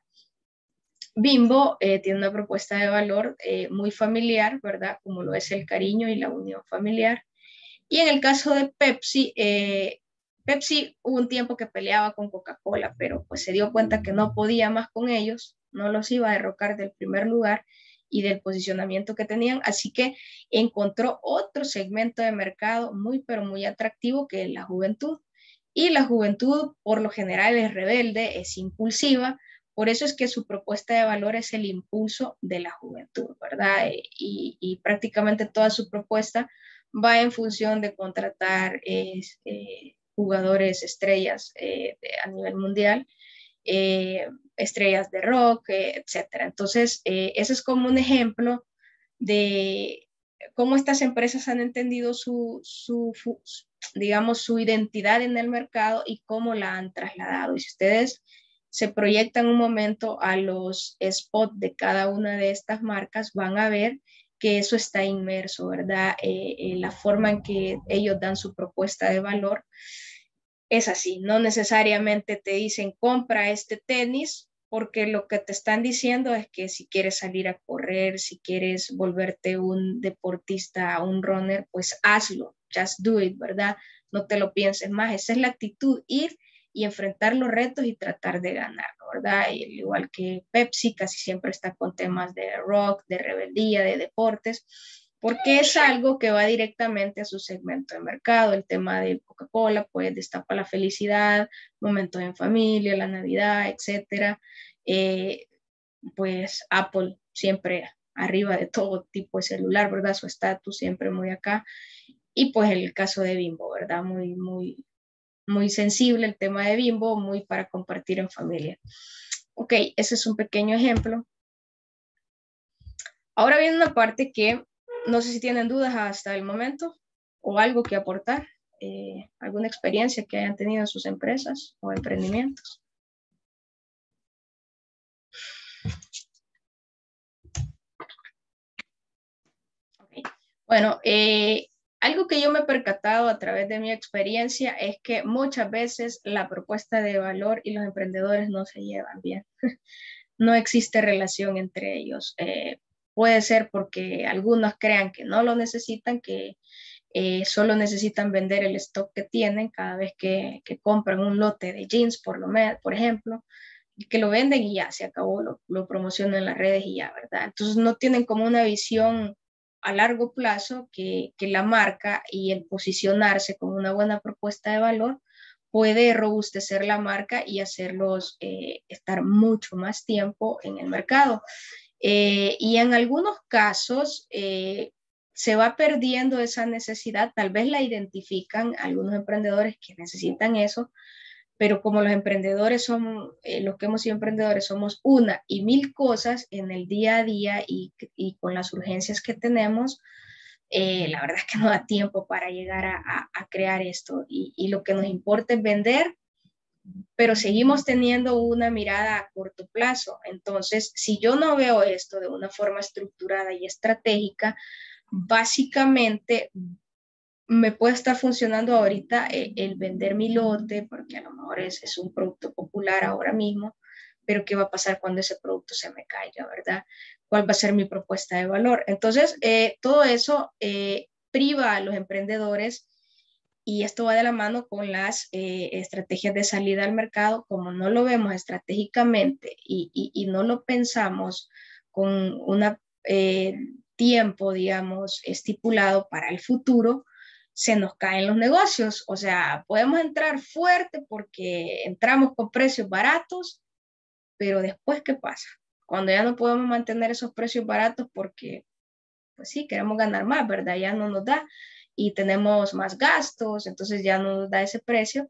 Bimbo eh, tiene una propuesta de valor eh, muy familiar, ¿verdad? Como lo es el cariño y la unión familiar. Y en el caso de Pepsi, eh, Pepsi hubo un tiempo que peleaba con Coca-Cola, pero pues se dio cuenta que no podía más con ellos, no los iba a derrocar del primer lugar y del posicionamiento que tenían, así que encontró otro segmento de mercado muy, pero muy atractivo, que es la juventud. Y la juventud por lo general es rebelde, es impulsiva, por eso es que su propuesta de valor es el impulso de la juventud, ¿verdad? Y, y prácticamente toda su propuesta va en función de contratar eh, eh, jugadores estrellas eh, de, a nivel mundial, eh, estrellas de rock, eh, etcétera. Entonces, eh, ese es como un ejemplo de cómo estas empresas han entendido su, su, su, digamos, su identidad en el mercado y cómo la han trasladado. Y si ustedes se proyectan un momento a los spots de cada una de estas marcas, van a ver que eso está inmerso, ¿verdad? Eh, eh, la forma en que ellos dan su propuesta de valor es así, no necesariamente te dicen compra este tenis, porque lo que te están diciendo es que si quieres salir a correr, si quieres volverte un deportista, un runner, pues hazlo, just do it, ¿verdad? No te lo pienses más, esa es la actitud, ir y enfrentar los retos y tratar de ganar, ¿verdad? Y igual que Pepsi, casi siempre está con temas de rock, de rebeldía, de deportes, porque es algo que va directamente a su segmento de mercado. El tema de Coca-Cola, pues destapa la felicidad, momentos en familia, la Navidad, etcétera. Eh, pues Apple siempre arriba de todo tipo de celular, ¿verdad? Su estatus siempre muy acá. Y pues el caso de Bimbo, ¿verdad? Muy, muy, muy sensible el tema de Bimbo, muy para compartir en familia. Ok, ese es un pequeño ejemplo. Ahora viene una parte que no sé si tienen dudas hasta el momento o algo que aportar, eh, alguna experiencia que hayan tenido en sus empresas o emprendimientos. Okay. Bueno, eh, algo que yo me he percatado a través de mi experiencia es que muchas veces la propuesta de valor y los emprendedores no se llevan bien. No existe relación entre ellos. Eh, puede ser porque algunos crean que no lo necesitan, que eh, solo necesitan vender el stock que tienen cada vez que, que compran un lote de jeans, por, lo me, por ejemplo, que lo venden y ya se acabó, lo, lo promocionan en las redes y ya, ¿verdad? Entonces no tienen como una visión a largo plazo que, que la marca y el posicionarse con una buena propuesta de valor puede robustecer la marca y hacerlos eh, estar mucho más tiempo en el mercado. Eh, y en algunos casos eh, se va perdiendo esa necesidad, tal vez la identifican algunos emprendedores que necesitan eso, pero como los emprendedores somos, eh, los que hemos sido emprendedores somos una y mil cosas en el día a día y, y con las urgencias que tenemos, Eh, la verdad es que no da tiempo para llegar a, a, a crear esto y, y lo que nos importa es vender, pero seguimos teniendo una mirada a corto plazo. Entonces, si yo no veo esto de una forma estructurada y estratégica, básicamente me puede estar funcionando ahorita el, el vender mi lote, porque a lo mejor es, es un producto popular ahora mismo, pero ¿qué va a pasar cuando ese producto se me caiga, verdad? ¿Cuál va a ser mi propuesta de valor? Entonces, eh, todo eso eh, priva a los emprendedores Y esto va de la mano con las eh, estrategias de salida al mercado. Como no lo vemos estratégicamente y, y, y no lo pensamos con un eh, tiempo, digamos, estipulado para el futuro, se nos caen los negocios. O sea, podemos entrar fuerte porque entramos con precios baratos, pero después, ¿qué pasa? Cuando ya no podemos mantener esos precios baratos porque, pues sí, queremos ganar más, ¿verdad? Ya no nos da y tenemos más gastos, entonces ya no nos da ese precio.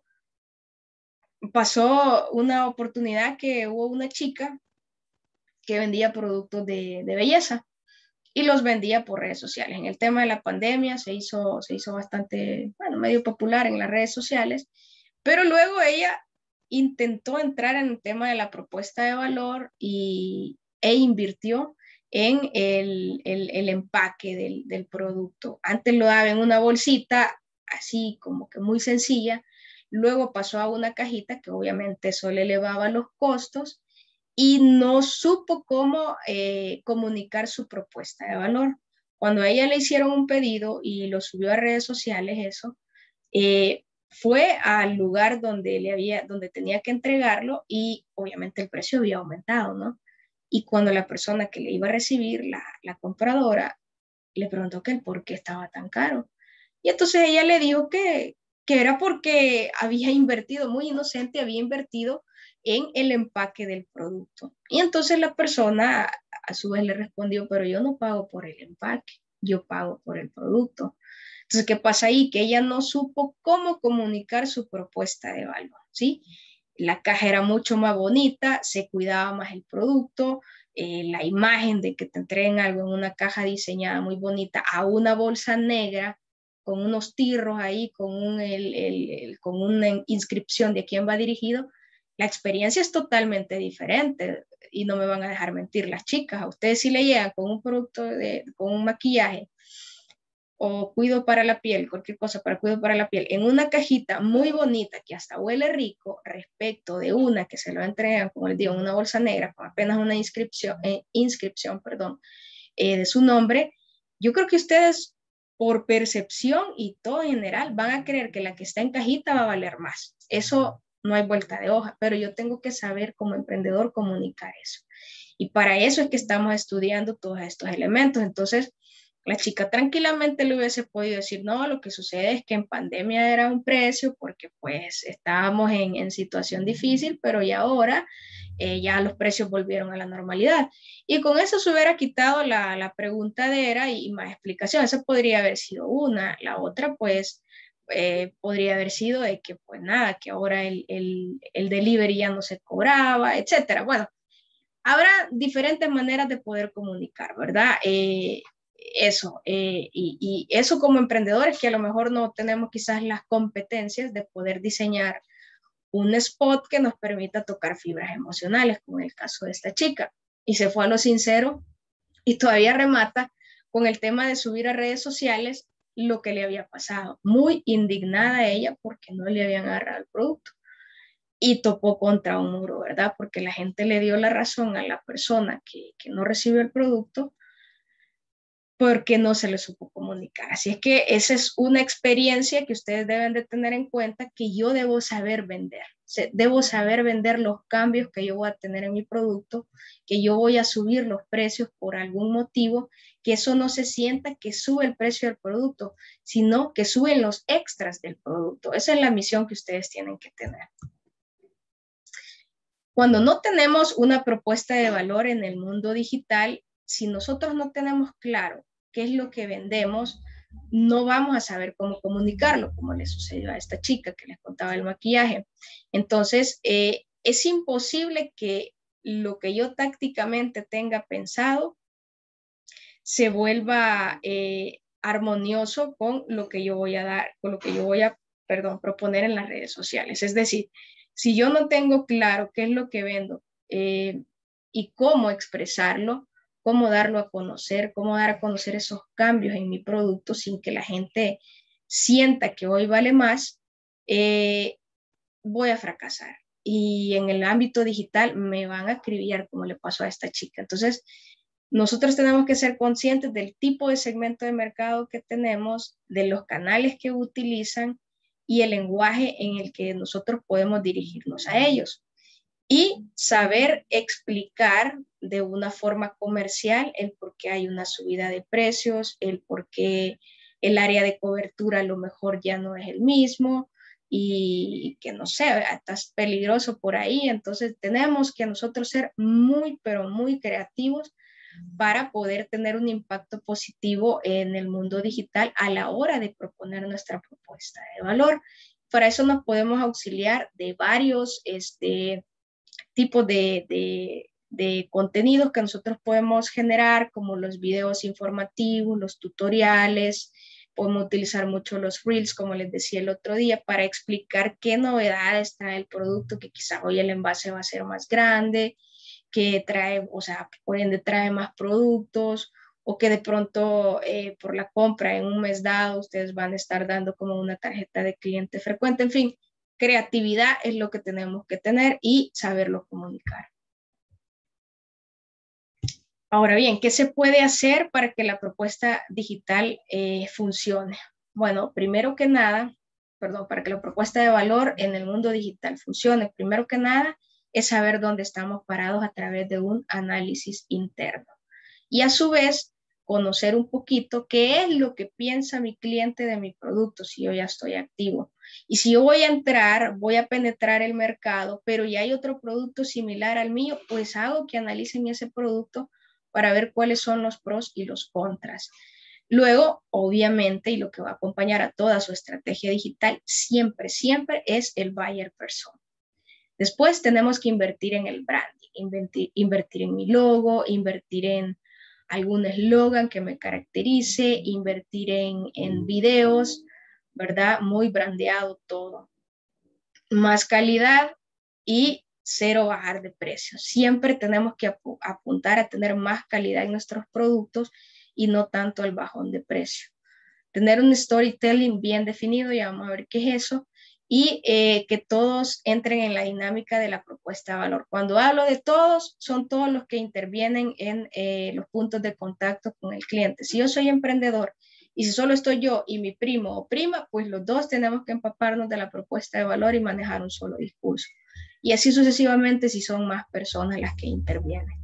Pasó una oportunidad que hubo una chica que vendía productos de, de belleza y los vendía por redes sociales. En el tema de la pandemia se hizo, se hizo bastante, bueno, medio popular en las redes sociales, pero luego ella intentó entrar en el tema de la propuesta de valor y, e invirtió en el, el, el empaque del, del producto. Antes lo daba en una bolsita, así como que muy sencilla, luego pasó a una cajita que obviamente eso le elevaba los costos y no supo cómo eh, comunicar su propuesta de valor. Cuando a ella le hicieron un pedido y lo subió a redes sociales, eso, eh, fue al lugar donde, le había, donde tenía que entregarlo y obviamente el precio había aumentado, ¿no? Y cuando la persona que le iba a recibir, la, la compradora, le preguntó que el por qué estaba tan caro. Y entonces ella le dijo que, que era porque había invertido, muy inocente, había invertido en el empaque del producto. Y entonces la persona a su vez le respondió, pero yo no pago por el empaque, yo pago por el producto. Entonces, ¿qué pasa ahí? Que ella no supo cómo comunicar su propuesta de valor, ¿sí? La caja era mucho más bonita, se cuidaba más el producto, eh, la imagen de que te entreguen algo en una caja diseñada muy bonita a una bolsa negra con unos tirros ahí, con, un, el, el, el, con una inscripción de quién va dirigido, la experiencia es totalmente diferente y no me van a dejar mentir las chicas. A ustedes si le llegan con un producto, de, con un maquillaje o cuido para la piel, cualquier cosa para cuido para la piel, en una cajita muy bonita que hasta huele rico, respecto de una que se lo entregan, como les digo, en una bolsa negra con apenas una inscripción, eh, inscripción perdón, eh, de su nombre, yo creo que ustedes por percepción y todo en general van a creer que la que está en cajita va a valer más. Eso no hay vuelta de hoja, pero yo tengo que saber como emprendedor comunicar eso. Y para eso es que estamos estudiando todos estos elementos. Entonces, la chica tranquilamente le hubiese podido decir, no, lo que sucede es que en pandemia era un precio porque pues estábamos en, en situación difícil, pero ya ahora eh, ya los precios volvieron a la normalidad. Y con eso se hubiera quitado la, la preguntadera y, y más explicación. Esa podría haber sido una. La otra pues eh, podría haber sido de que pues nada, que ahora el, el, el delivery ya no se cobraba, etcétera. Bueno, habrá diferentes maneras de poder comunicar, ¿verdad? Eh, eso, eh, y, y eso como emprendedores que a lo mejor no tenemos quizás las competencias de poder diseñar un spot que nos permita tocar fibras emocionales, como en el caso de esta chica. Y se fue a lo sincero y todavía remata con el tema de subir a redes sociales lo que le había pasado. Muy indignada ella porque no le habían agarrado el producto. Y topó contra un muro, ¿verdad? Porque la gente le dio la razón a la persona que, que no recibió el producto porque no se le supo comunicar. Así es que esa es una experiencia que ustedes deben de tener en cuenta, que yo debo saber vender. Debo saber vender los cambios que yo voy a tener en mi producto, que yo voy a subir los precios por algún motivo, que eso no se sienta que sube el precio del producto, sino que suben los extras del producto. Esa es la misión que ustedes tienen que tener. Cuando no tenemos una propuesta de valor en el mundo digital, si nosotros no tenemos claro qué es lo que vendemos, no vamos a saber cómo comunicarlo, como le sucedió a esta chica que les contaba el maquillaje. Entonces, eh, es imposible que lo que yo tácticamente tenga pensado se vuelva eh, armonioso con lo que yo voy a dar, con lo que yo voy a, perdón, proponer en las redes sociales. Es decir, si yo no tengo claro qué es lo que vendo eh, y cómo expresarlo, cómo darlo a conocer, cómo dar a conocer esos cambios en mi producto sin que la gente sienta que hoy vale más, eh, voy a fracasar. Y en el ámbito digital me van a acribillar como le pasó a esta chica. Entonces, nosotros tenemos que ser conscientes del tipo de segmento de mercado que tenemos, de los canales que utilizan y el lenguaje en el que nosotros podemos dirigirnos a ellos. Y saber explicar de una forma comercial el por qué hay una subida de precios, el por qué el área de cobertura a lo mejor ya no es el mismo y que no sé, estás peligroso por ahí. Entonces tenemos que nosotros ser muy, pero muy creativos para poder tener un impacto positivo en el mundo digital a la hora de proponer nuestra propuesta de valor. Para eso nos podemos auxiliar de varios este, tipos de, de, de contenidos que nosotros podemos generar, como los videos informativos, los tutoriales. Podemos utilizar mucho los reels, como les decía el otro día, para explicar qué novedades trae el producto, que quizás hoy el envase va a ser más grande, que trae, o sea, por ende trae más productos, o que de pronto eh, por la compra en un mes dado ustedes van a estar dando como una tarjeta de cliente frecuente. En fin, creatividad es lo que tenemos que tener y saberlo comunicar. Ahora bien, ¿qué se puede hacer para que la propuesta digital eh, funcione? Bueno, primero que nada, perdón, para que la propuesta de valor en el mundo digital funcione, primero que nada es saber dónde estamos parados a través de un análisis interno. Y a su vez, conocer un poquito qué es lo que piensa mi cliente de mi producto si yo ya estoy activo. Y si yo voy a entrar, voy a penetrar el mercado, pero ya hay otro producto similar al mío, pues hago que analicen ese producto para ver cuáles son los pros y los contras. Luego, obviamente, y lo que va a acompañar a toda su estrategia digital, siempre, siempre es el buyer persona. Después tenemos que invertir en el branding, invertir, invertir en mi logo, invertir en algún eslogan que me caracterice, invertir en, en videos, ¿verdad? Muy brandeado todo. Más calidad y cero bajar de precio. Siempre tenemos que ap apuntar a tener más calidad en nuestros productos y no tanto al bajón de precio. Tener un storytelling bien definido, ya vamos a ver qué es eso, y eh, que todos entren en la dinámica de la propuesta de valor. Cuando hablo de todos, son todos los que intervienen en eh, los puntos de contacto con el cliente. Si yo soy emprendedor y si solo estoy yo y mi primo o prima, pues los dos tenemos que empaparnos de la propuesta de valor y manejar un solo discurso. Y así sucesivamente si son más personas las que intervienen.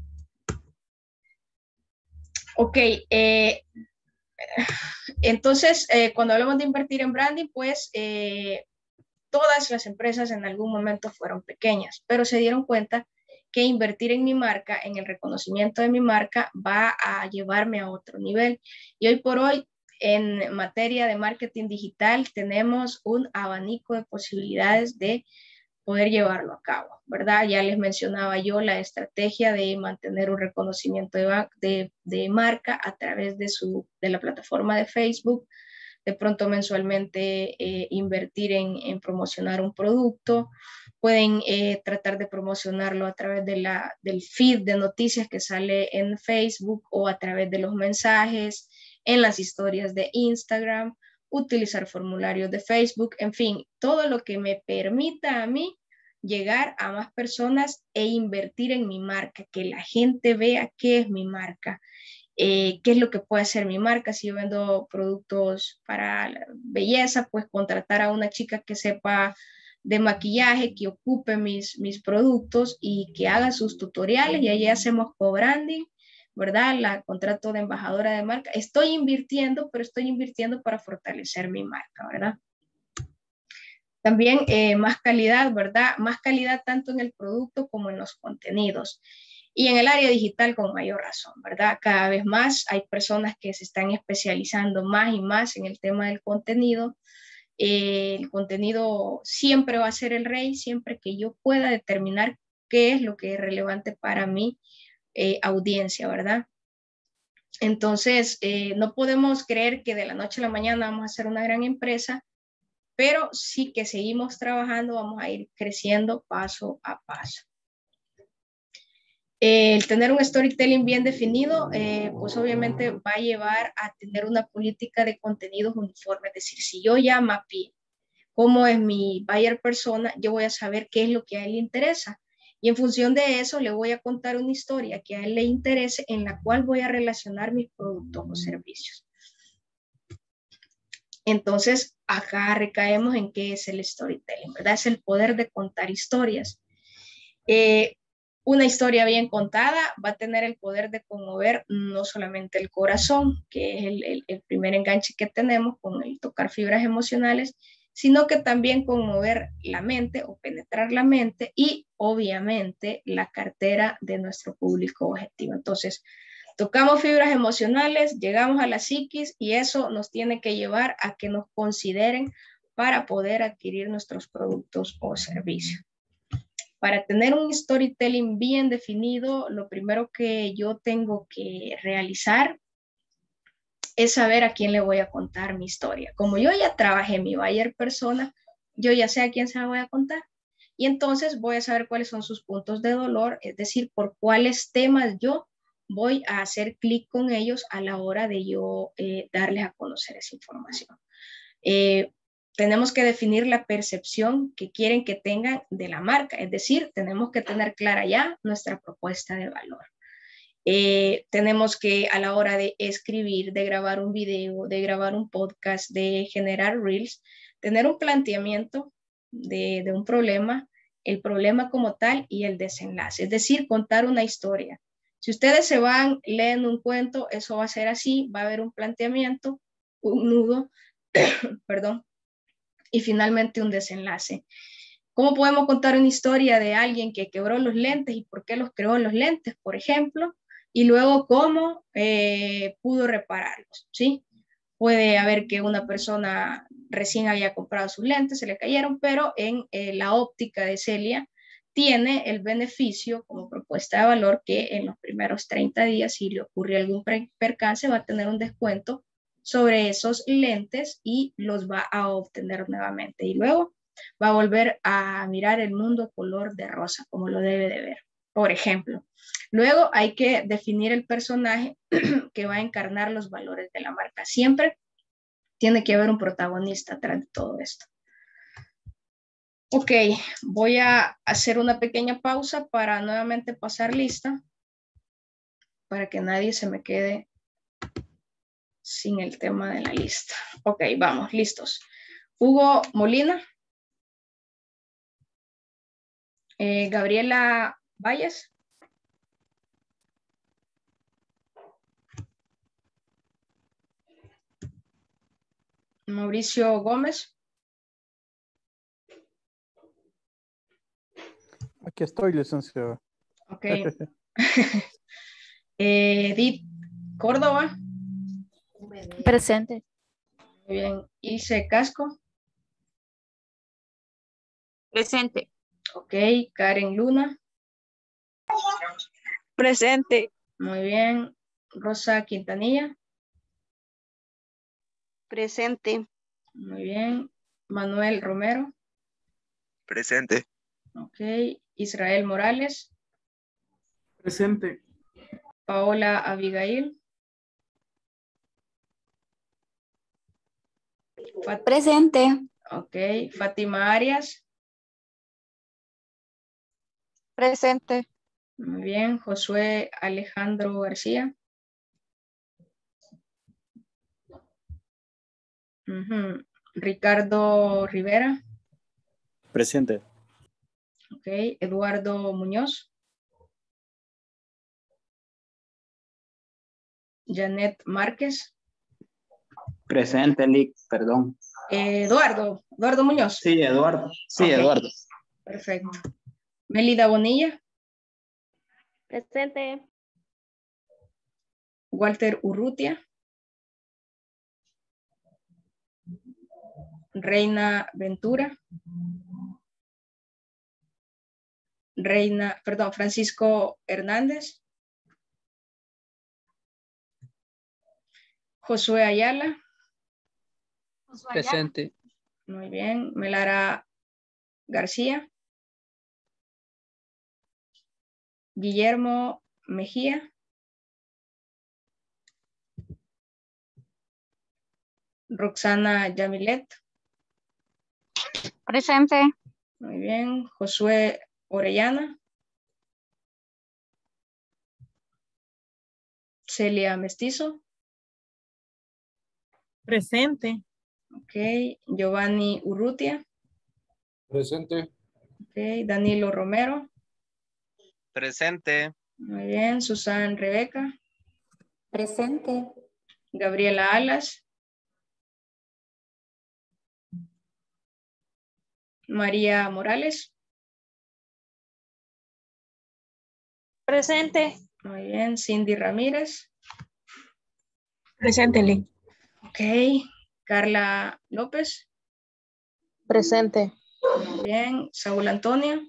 Ok, eh, entonces eh, cuando hablamos de invertir en branding, pues eh, todas las empresas en algún momento fueron pequeñas, pero se dieron cuenta que invertir en mi marca, en el reconocimiento de mi marca, va a llevarme a otro nivel. Y hoy por hoy, en materia de marketing digital, tenemos un abanico de posibilidades de poder llevarlo a cabo, ¿verdad? Ya les mencionaba yo la estrategia de mantener un reconocimiento de, de, de marca a través de, su, de la plataforma de Facebook, de pronto mensualmente eh, invertir en, en promocionar un producto, pueden eh, tratar de promocionarlo a través de la, del feed de noticias que sale en Facebook o a través de los mensajes, en las historias de Instagram, utilizar formularios de Facebook, en fin, todo lo que me permita a mí llegar a más personas e invertir en mi marca, que la gente vea qué es mi marca, eh, qué es lo que puede hacer mi marca. Si yo vendo productos para la belleza, pues contratar a una chica que sepa de maquillaje, que ocupe mis, mis productos y que haga sus tutoriales, y ahí hacemos co-branding, ¿verdad? La contrato de embajadora de marca. Estoy invirtiendo, pero estoy invirtiendo para fortalecer mi marca, ¿verdad? También eh, más calidad, ¿verdad? Más calidad tanto en el producto como en los contenidos. Y en el área digital con mayor razón, ¿verdad? Cada vez más hay personas que se están especializando más y más en el tema del contenido. Eh, el contenido siempre va a ser el rey, siempre que yo pueda determinar qué es lo que es relevante para mi eh, audiencia, ¿verdad? Entonces, eh, no podemos creer que de la noche a la mañana vamos a ser una gran empresa, pero sí que seguimos trabajando, vamos a ir creciendo paso a paso. Eh, el tener un storytelling bien definido, eh, pues obviamente va a llevar a tener una política de contenidos uniforme. Es decir, si yo ya mapeé cómo es mi buyer persona, yo voy a saber qué es lo que a él le interesa. Y en función de eso, le voy a contar una historia que a él le interese, en la cual voy a relacionar mis productos o servicios. Entonces, acá recaemos en qué es el storytelling, ¿verdad? Es el poder de contar historias. Eh, una historia bien contada va a tener el poder de conmover no solamente el corazón, que es el, el, el primer enganche que tenemos con el tocar fibras emocionales, sino que también conmover la mente o penetrar la mente y obviamente la cartera de nuestro público objetivo. Entonces, tocamos fibras emocionales, llegamos a la psiquis y eso nos tiene que llevar a que nos consideren para poder adquirir nuestros productos o servicios. Para tener un storytelling bien definido, lo primero que yo tengo que realizar es saber a quién le voy a contar mi historia. Como yo ya trabajé mi buyer persona, yo ya sé a quién se la voy a contar. Y entonces voy a saber cuáles son sus puntos de dolor, es decir, por cuáles temas yo voy a hacer clic con ellos a la hora de yo eh, darles a conocer esa información. Eh, tenemos que definir la percepción que quieren que tengan de la marca, es decir, tenemos que tener clara ya nuestra propuesta de valor. Eh, tenemos que a la hora de escribir, de grabar un video, de grabar un podcast, de generar reels, tener un planteamiento de, de un problema, el problema como tal y el desenlace, es decir, contar una historia. Si ustedes se van, leen un cuento, eso va a ser así, va a haber un planteamiento, un nudo, perdón, y finalmente un desenlace. ¿Cómo podemos contar una historia de alguien que quebró los lentes y por qué los creó los lentes, por ejemplo? Y luego cómo eh, pudo repararlos, ¿sí? Puede haber que una persona recién había comprado sus lentes, se le cayeron, pero en eh, la óptica de Celia tiene el beneficio como propuesta de valor que en los primeros treinta días, si le ocurre algún percance, va a tener un descuento sobre esos lentes y los va a obtener nuevamente. Y luego va a volver a mirar el mundo color de rosa, como lo debe de ver, por ejemplo. Luego hay que definir el personaje que va a encarnar los valores de la marca. Siempre tiene que haber un protagonista atrás de todo esto. Ok, voy a hacer una pequeña pausa para nuevamente pasar lista, para que nadie se me quede sin el tema de la lista. Ok, vamos, listos. Hugo Molina. Eh, Gabriela Valles. Mauricio Gómez. Aquí estoy, licenciado. Ok. Edith Córdoba. Presente. Muy bien. Ilse Casco. Presente. Ok. Karen Luna. Presente. Muy bien. Rosa Quintanilla. Presente. Muy bien. Manuel Romero. Presente. Ok. Israel Morales. Presente. Paola Abigail. Fat Presente. ok. Fátima Arias. Presente. Muy bien. Josué Alejandro García. Uh-huh. Ricardo Rivera. Presente. Ok. Eduardo Muñoz. Janet Márquez. Presente, Lick, perdón. Eh, Eduardo. Eduardo Muñoz. Sí, Eduardo. Sí, Ok. Eduardo. Perfecto. Melida Bonilla. Presente. Walter Urrutia. Reina Ventura. Reina, perdón, Francisco Hernández. Josué Ayala. Presente. Muy bien. Melara García. Guillermo Mejía. Roxana Yamilet. Presente. Muy bien. Josué Orellana. Celia Mestizo. Presente. Ok, Giovanni Urrutia. Presente. Ok, Danilo Romero. Presente. Muy bien, Susan Rebeca. Presente. Gabriela Alas. María Morales. Presente. Muy bien, Cindy Ramírez. Presente, Lee. Ok, Carla López. Presente. Muy bien, Saúl Antonio.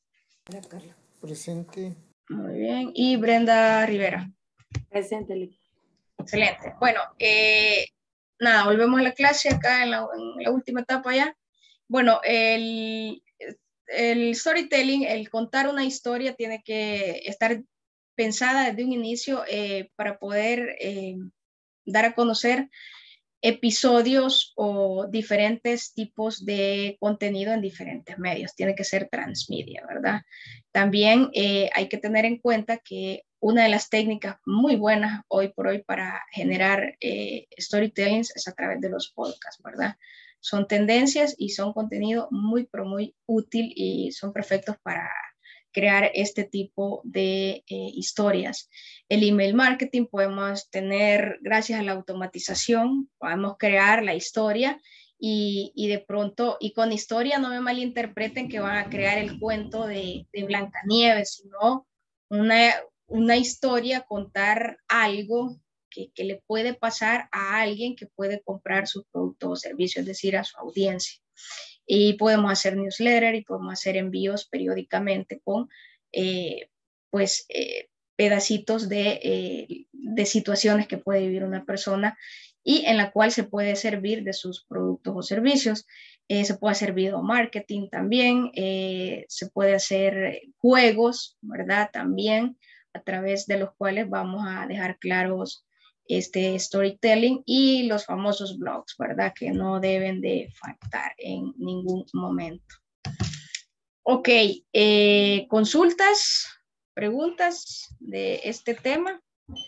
Presente. Muy bien, y Brenda Rivera. Presente, Lee. Excelente. Bueno, eh, nada, volvemos a la clase acá en la, en la última etapa ya. Bueno, el, el storytelling, el contar una historia tiene que estar pensada desde un inicio eh, para poder eh, dar a conocer episodios o diferentes tipos de contenido en diferentes medios. Tiene que ser transmedia, ¿verdad? También eh, hay que tener en cuenta que una de las técnicas muy buenas hoy por hoy para generar eh, storytelling es a través de los podcasts, ¿verdad? Son tendencias y son contenido muy, pero muy útil y son perfectos para crear este tipo de eh, historias. El email marketing podemos tener, gracias a la automatización, podemos crear la historia y, y de pronto, y con historia no me malinterpreten que van a crear el cuento de, de Blancanieves, sino una, una historia, contar algo que, que le puede pasar a alguien que puede comprar sus productos o servicios, es decir, a su audiencia. Y podemos hacer newsletter y podemos hacer envíos periódicamente con eh, pues eh, pedacitos de, eh, de situaciones que puede vivir una persona y en la cual se puede servir de sus productos o servicios. Eh, se puede hacer video marketing también, eh, se puede hacer juegos, ¿verdad? También a través de los cuales vamos a dejar claros este storytelling y los famosos blogs, ¿verdad? Que no deben de faltar en ningún momento. Ok, eh, consultas, preguntas de este tema.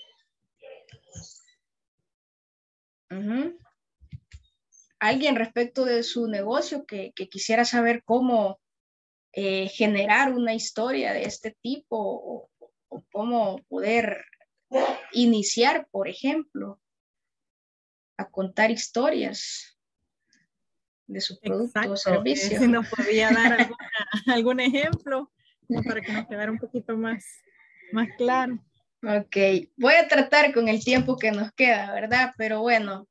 Uh-huh. ¿Alguien respecto de su negocio que, que quisiera saber cómo eh, generar una historia de este tipo o, o cómo poder iniciar, por ejemplo, a contar historias de su producto Exacto. o servicio? Eh, si nos podía dar alguna, algún ejemplo como para que nos quedara un poquito más, más claro. Ok, voy a tratar con el tiempo que nos queda, ¿verdad? Pero bueno,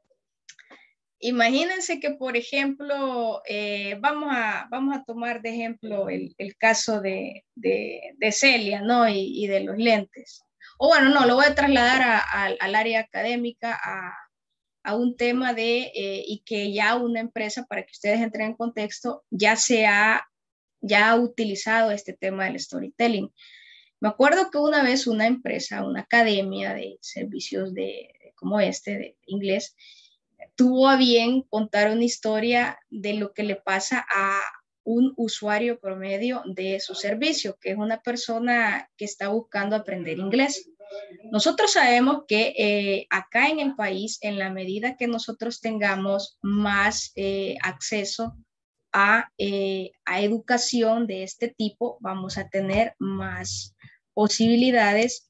imagínense que, por ejemplo, eh, vamos, a, vamos a tomar de ejemplo el, el caso de, de, de Celia, ¿no? Y, y de los lentes. O bueno, no, lo voy a trasladar a, a, al área académica, a, a un tema de, eh, y que ya una empresa, para que ustedes entren en contexto, ya se ha, ya ha utilizado este tema del storytelling. Me acuerdo que una vez una empresa, una academia de servicios de, como este, de inglés, tuvo a bien contar una historia de lo que le pasa a un usuario promedio de su servicio, que es una persona que está buscando aprender inglés. Nosotros sabemos que eh, acá en el país, en la medida que nosotros tengamos más eh, acceso a, eh, a educación de este tipo, vamos a tener más posibilidades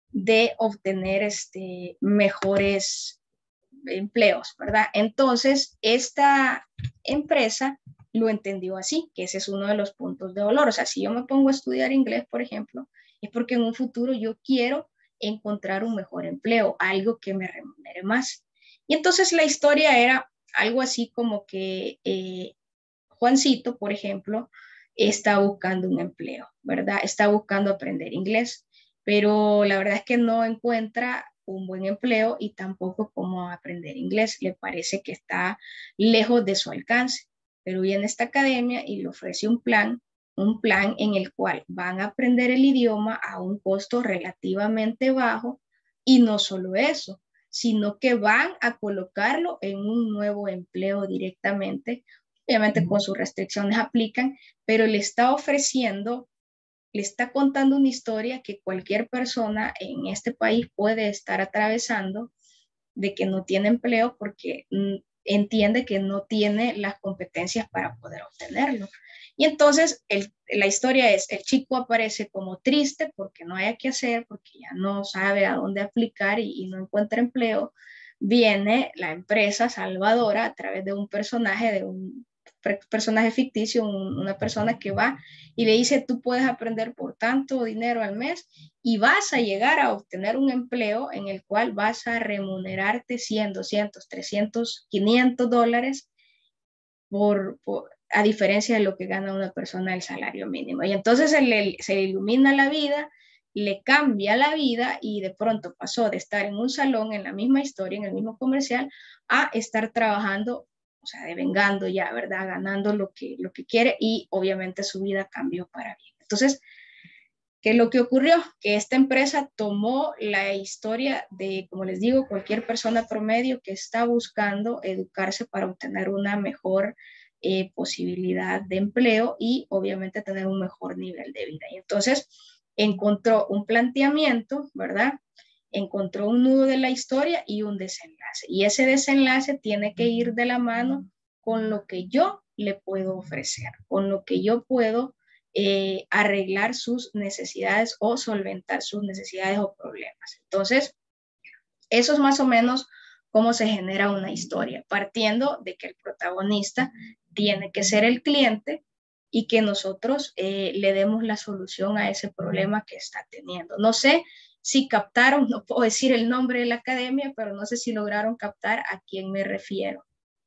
de obtener este, mejores empleos, ¿verdad? Entonces, esta empresa lo entendió así, que ese es uno de los puntos de dolor. O sea, si yo me pongo a estudiar inglés, por ejemplo, es porque en un futuro yo quiero encontrar un mejor empleo, algo que me remunere más. Y entonces la historia era algo así como que eh, Juancito, por ejemplo, está buscando un empleo, ¿verdad? Está buscando aprender inglés, pero la verdad es que no encuentra un buen empleo y tampoco cómo aprender inglés. Le parece que está lejos de su alcance, pero viene esta academia y le ofrece un plan, un plan en el cual van a aprender el idioma a un costo relativamente bajo y no solo eso, sino que van a colocarlo en un nuevo empleo directamente. Obviamente con sus restricciones aplican, pero le está ofreciendo, le está contando una historia que cualquier persona en este país puede estar atravesando, de que no tiene empleo porque entiende que no tiene las competencias para poder obtenerlo. Y entonces el, la historia es, el chico aparece como triste porque no haya que hacer, porque ya no sabe a dónde aplicar y, y no encuentra empleo. Viene la empresa salvadora a través de un personaje, de un personaje ficticio, un, una persona que va y le dice, tú puedes aprender por tanto dinero al mes y vas a llegar a obtener un empleo en el cual vas a remunerarte cien, doscientos, trescientos, quinientos dólares por, por, a diferencia de lo que gana una persona el salario mínimo. Y entonces se le, se le ilumina la vida, le cambia la vida y de pronto pasó de estar en un salón, en la misma historia, en el mismo comercial, a estar trabajando, o sea, devengando ya, ¿verdad? Ganando lo que, lo que quiere y obviamente su vida cambió para bien. Entonces, ¿qué es lo que ocurrió? Que esta empresa tomó la historia de, como les digo, cualquier persona promedio que está buscando educarse para obtener una mejor eh, posibilidad de empleo y obviamente tener un mejor nivel de vida. Y entonces encontró un planteamiento, ¿verdad? Encontró un nudo de la historia y un desenlace. Y ese desenlace tiene que ir de la mano con lo que yo le puedo ofrecer, con lo que yo puedo eh, arreglar sus necesidades o solventar sus necesidades o problemas. Entonces, eso es más o menos cómo se genera una historia, partiendo de que el protagonista tiene que ser el cliente y que nosotros eh, le demos la solución a ese problema que está teniendo. No sé si captaron, no puedo decir el nombre de la academia, pero no sé si lograron captar a quién me refiero.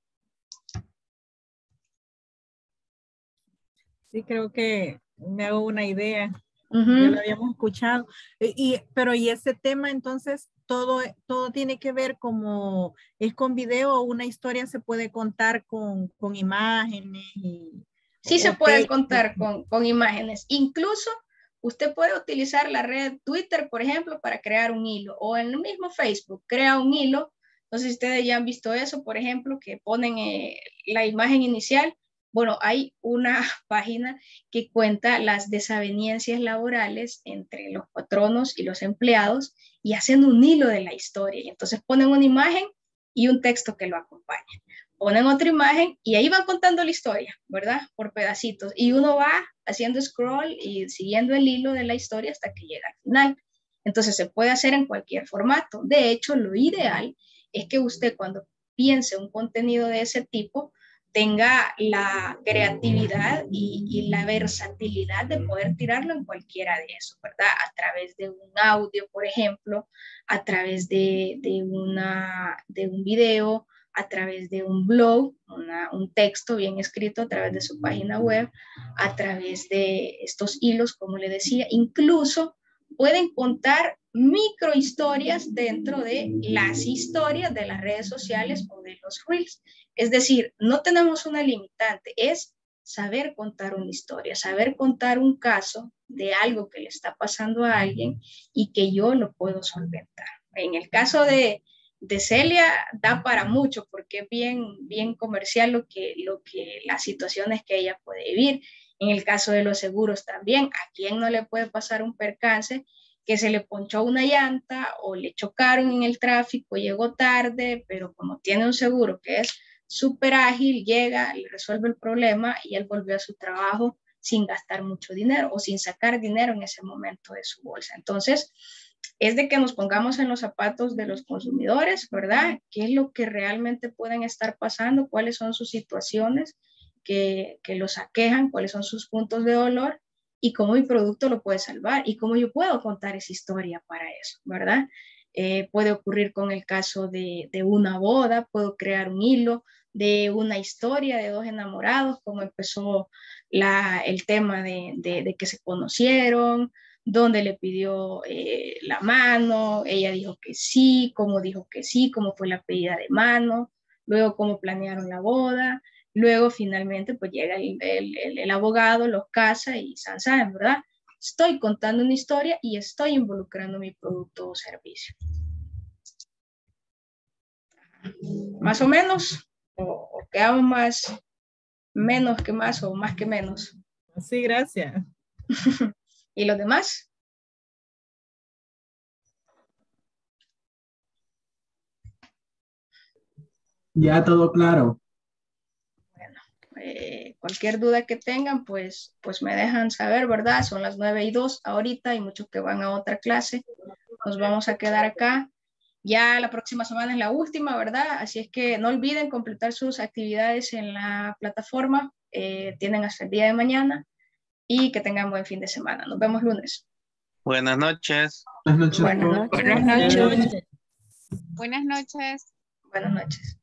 Sí, creo que me hago una idea. Uh-huh. Ya lo habíamos escuchado. Y, pero y ese tema, entonces, todo, todo tiene que ver como es con video o una historia se puede contar con, con imágenes. Y, sí se puede contar con, con imágenes. Incluso usted puede utilizar la red Twitter, por ejemplo, para crear un hilo. O en el mismo Facebook, crea un hilo. No sé si ustedes ya han visto eso, por ejemplo, que ponen eh, la imagen inicial. Bueno, hay una página que cuenta las desavenencias laborales entre los patronos y los empleados y hacen un hilo de la historia. Y entonces ponen una imagen y un texto que lo acompaña. Ponen otra imagen y ahí van contando la historia, ¿verdad? Por pedacitos. Y uno va haciendo scroll y siguiendo el hilo de la historia hasta que llega al final. Entonces se puede hacer en cualquier formato. De hecho, lo ideal es que usted cuando piense un contenido de ese tipo, tenga la creatividad y, y la versatilidad de poder tirarlo en cualquiera de eso, ¿verdad? A través de un audio, por ejemplo, a través de, de, una, de un video, a través de un blog, una, un texto bien escrito a través de su página web, a través de estos hilos, como le decía, incluso pueden contar microhistorias dentro de las historias de las redes sociales o de los reels. Es decir, no tenemos una limitante, es saber contar una historia, saber contar un caso de algo que le está pasando a alguien y que yo lo puedo solventar. En el caso de, de Celia da para mucho porque es bien, bien comercial lo que, lo que, las situaciones que ella puede vivir. En el caso de los seguros también, ¿a quién no le puede pasar un percance que se le ponchó una llanta o le chocaron en el tráfico, llegó tarde, pero como tiene un seguro que es súper ágil, llega, le resuelve el problema y él volvió a su trabajo sin gastar mucho dinero o sin sacar dinero en ese momento de su bolsa? Entonces, es de que nos pongamos en los zapatos de los consumidores, ¿verdad? ¿Qué es lo que realmente pueden estar pasando? ¿Cuáles son sus situaciones que, que los aquejan? ¿Cuáles son sus puntos de dolor? Y cómo mi producto lo puede salvar y cómo yo puedo contar esa historia para eso, ¿verdad? Eh, puede ocurrir con el caso de, de una boda, puedo crear un hilo de una historia de dos enamorados, cómo empezó la, el tema de, de, de que se conocieron, dónde le pidió eh, la mano, ella dijo que sí, cómo dijo que sí, cómo fue la pedida de mano, luego cómo planearon la boda. Luego, finalmente, pues llega el, el, el, el abogado, los casa y san, san, ¿verdad? Estoy contando una historia y estoy involucrando mi producto o servicio. Más o menos, o, o quedamos más, menos que más o más que menos. Sí, gracias. ¿Y los demás? Ya todo claro. Bueno, eh, cualquier duda que tengan, pues, pues me dejan saber, ¿verdad? Son las nueve y dos ahorita, hay muchos que van a otra clase. Nos vamos a quedar acá. Ya la próxima semana es la última, ¿verdad? Así es que no olviden completar sus actividades en la plataforma. Eh, tienen hasta el día de mañana y que tengan buen fin de semana. Nos vemos lunes. Buenas noches. Buenas noches. Buenas noches. Buenas noches. Buenas noches. Buenas noches. Buenas noches.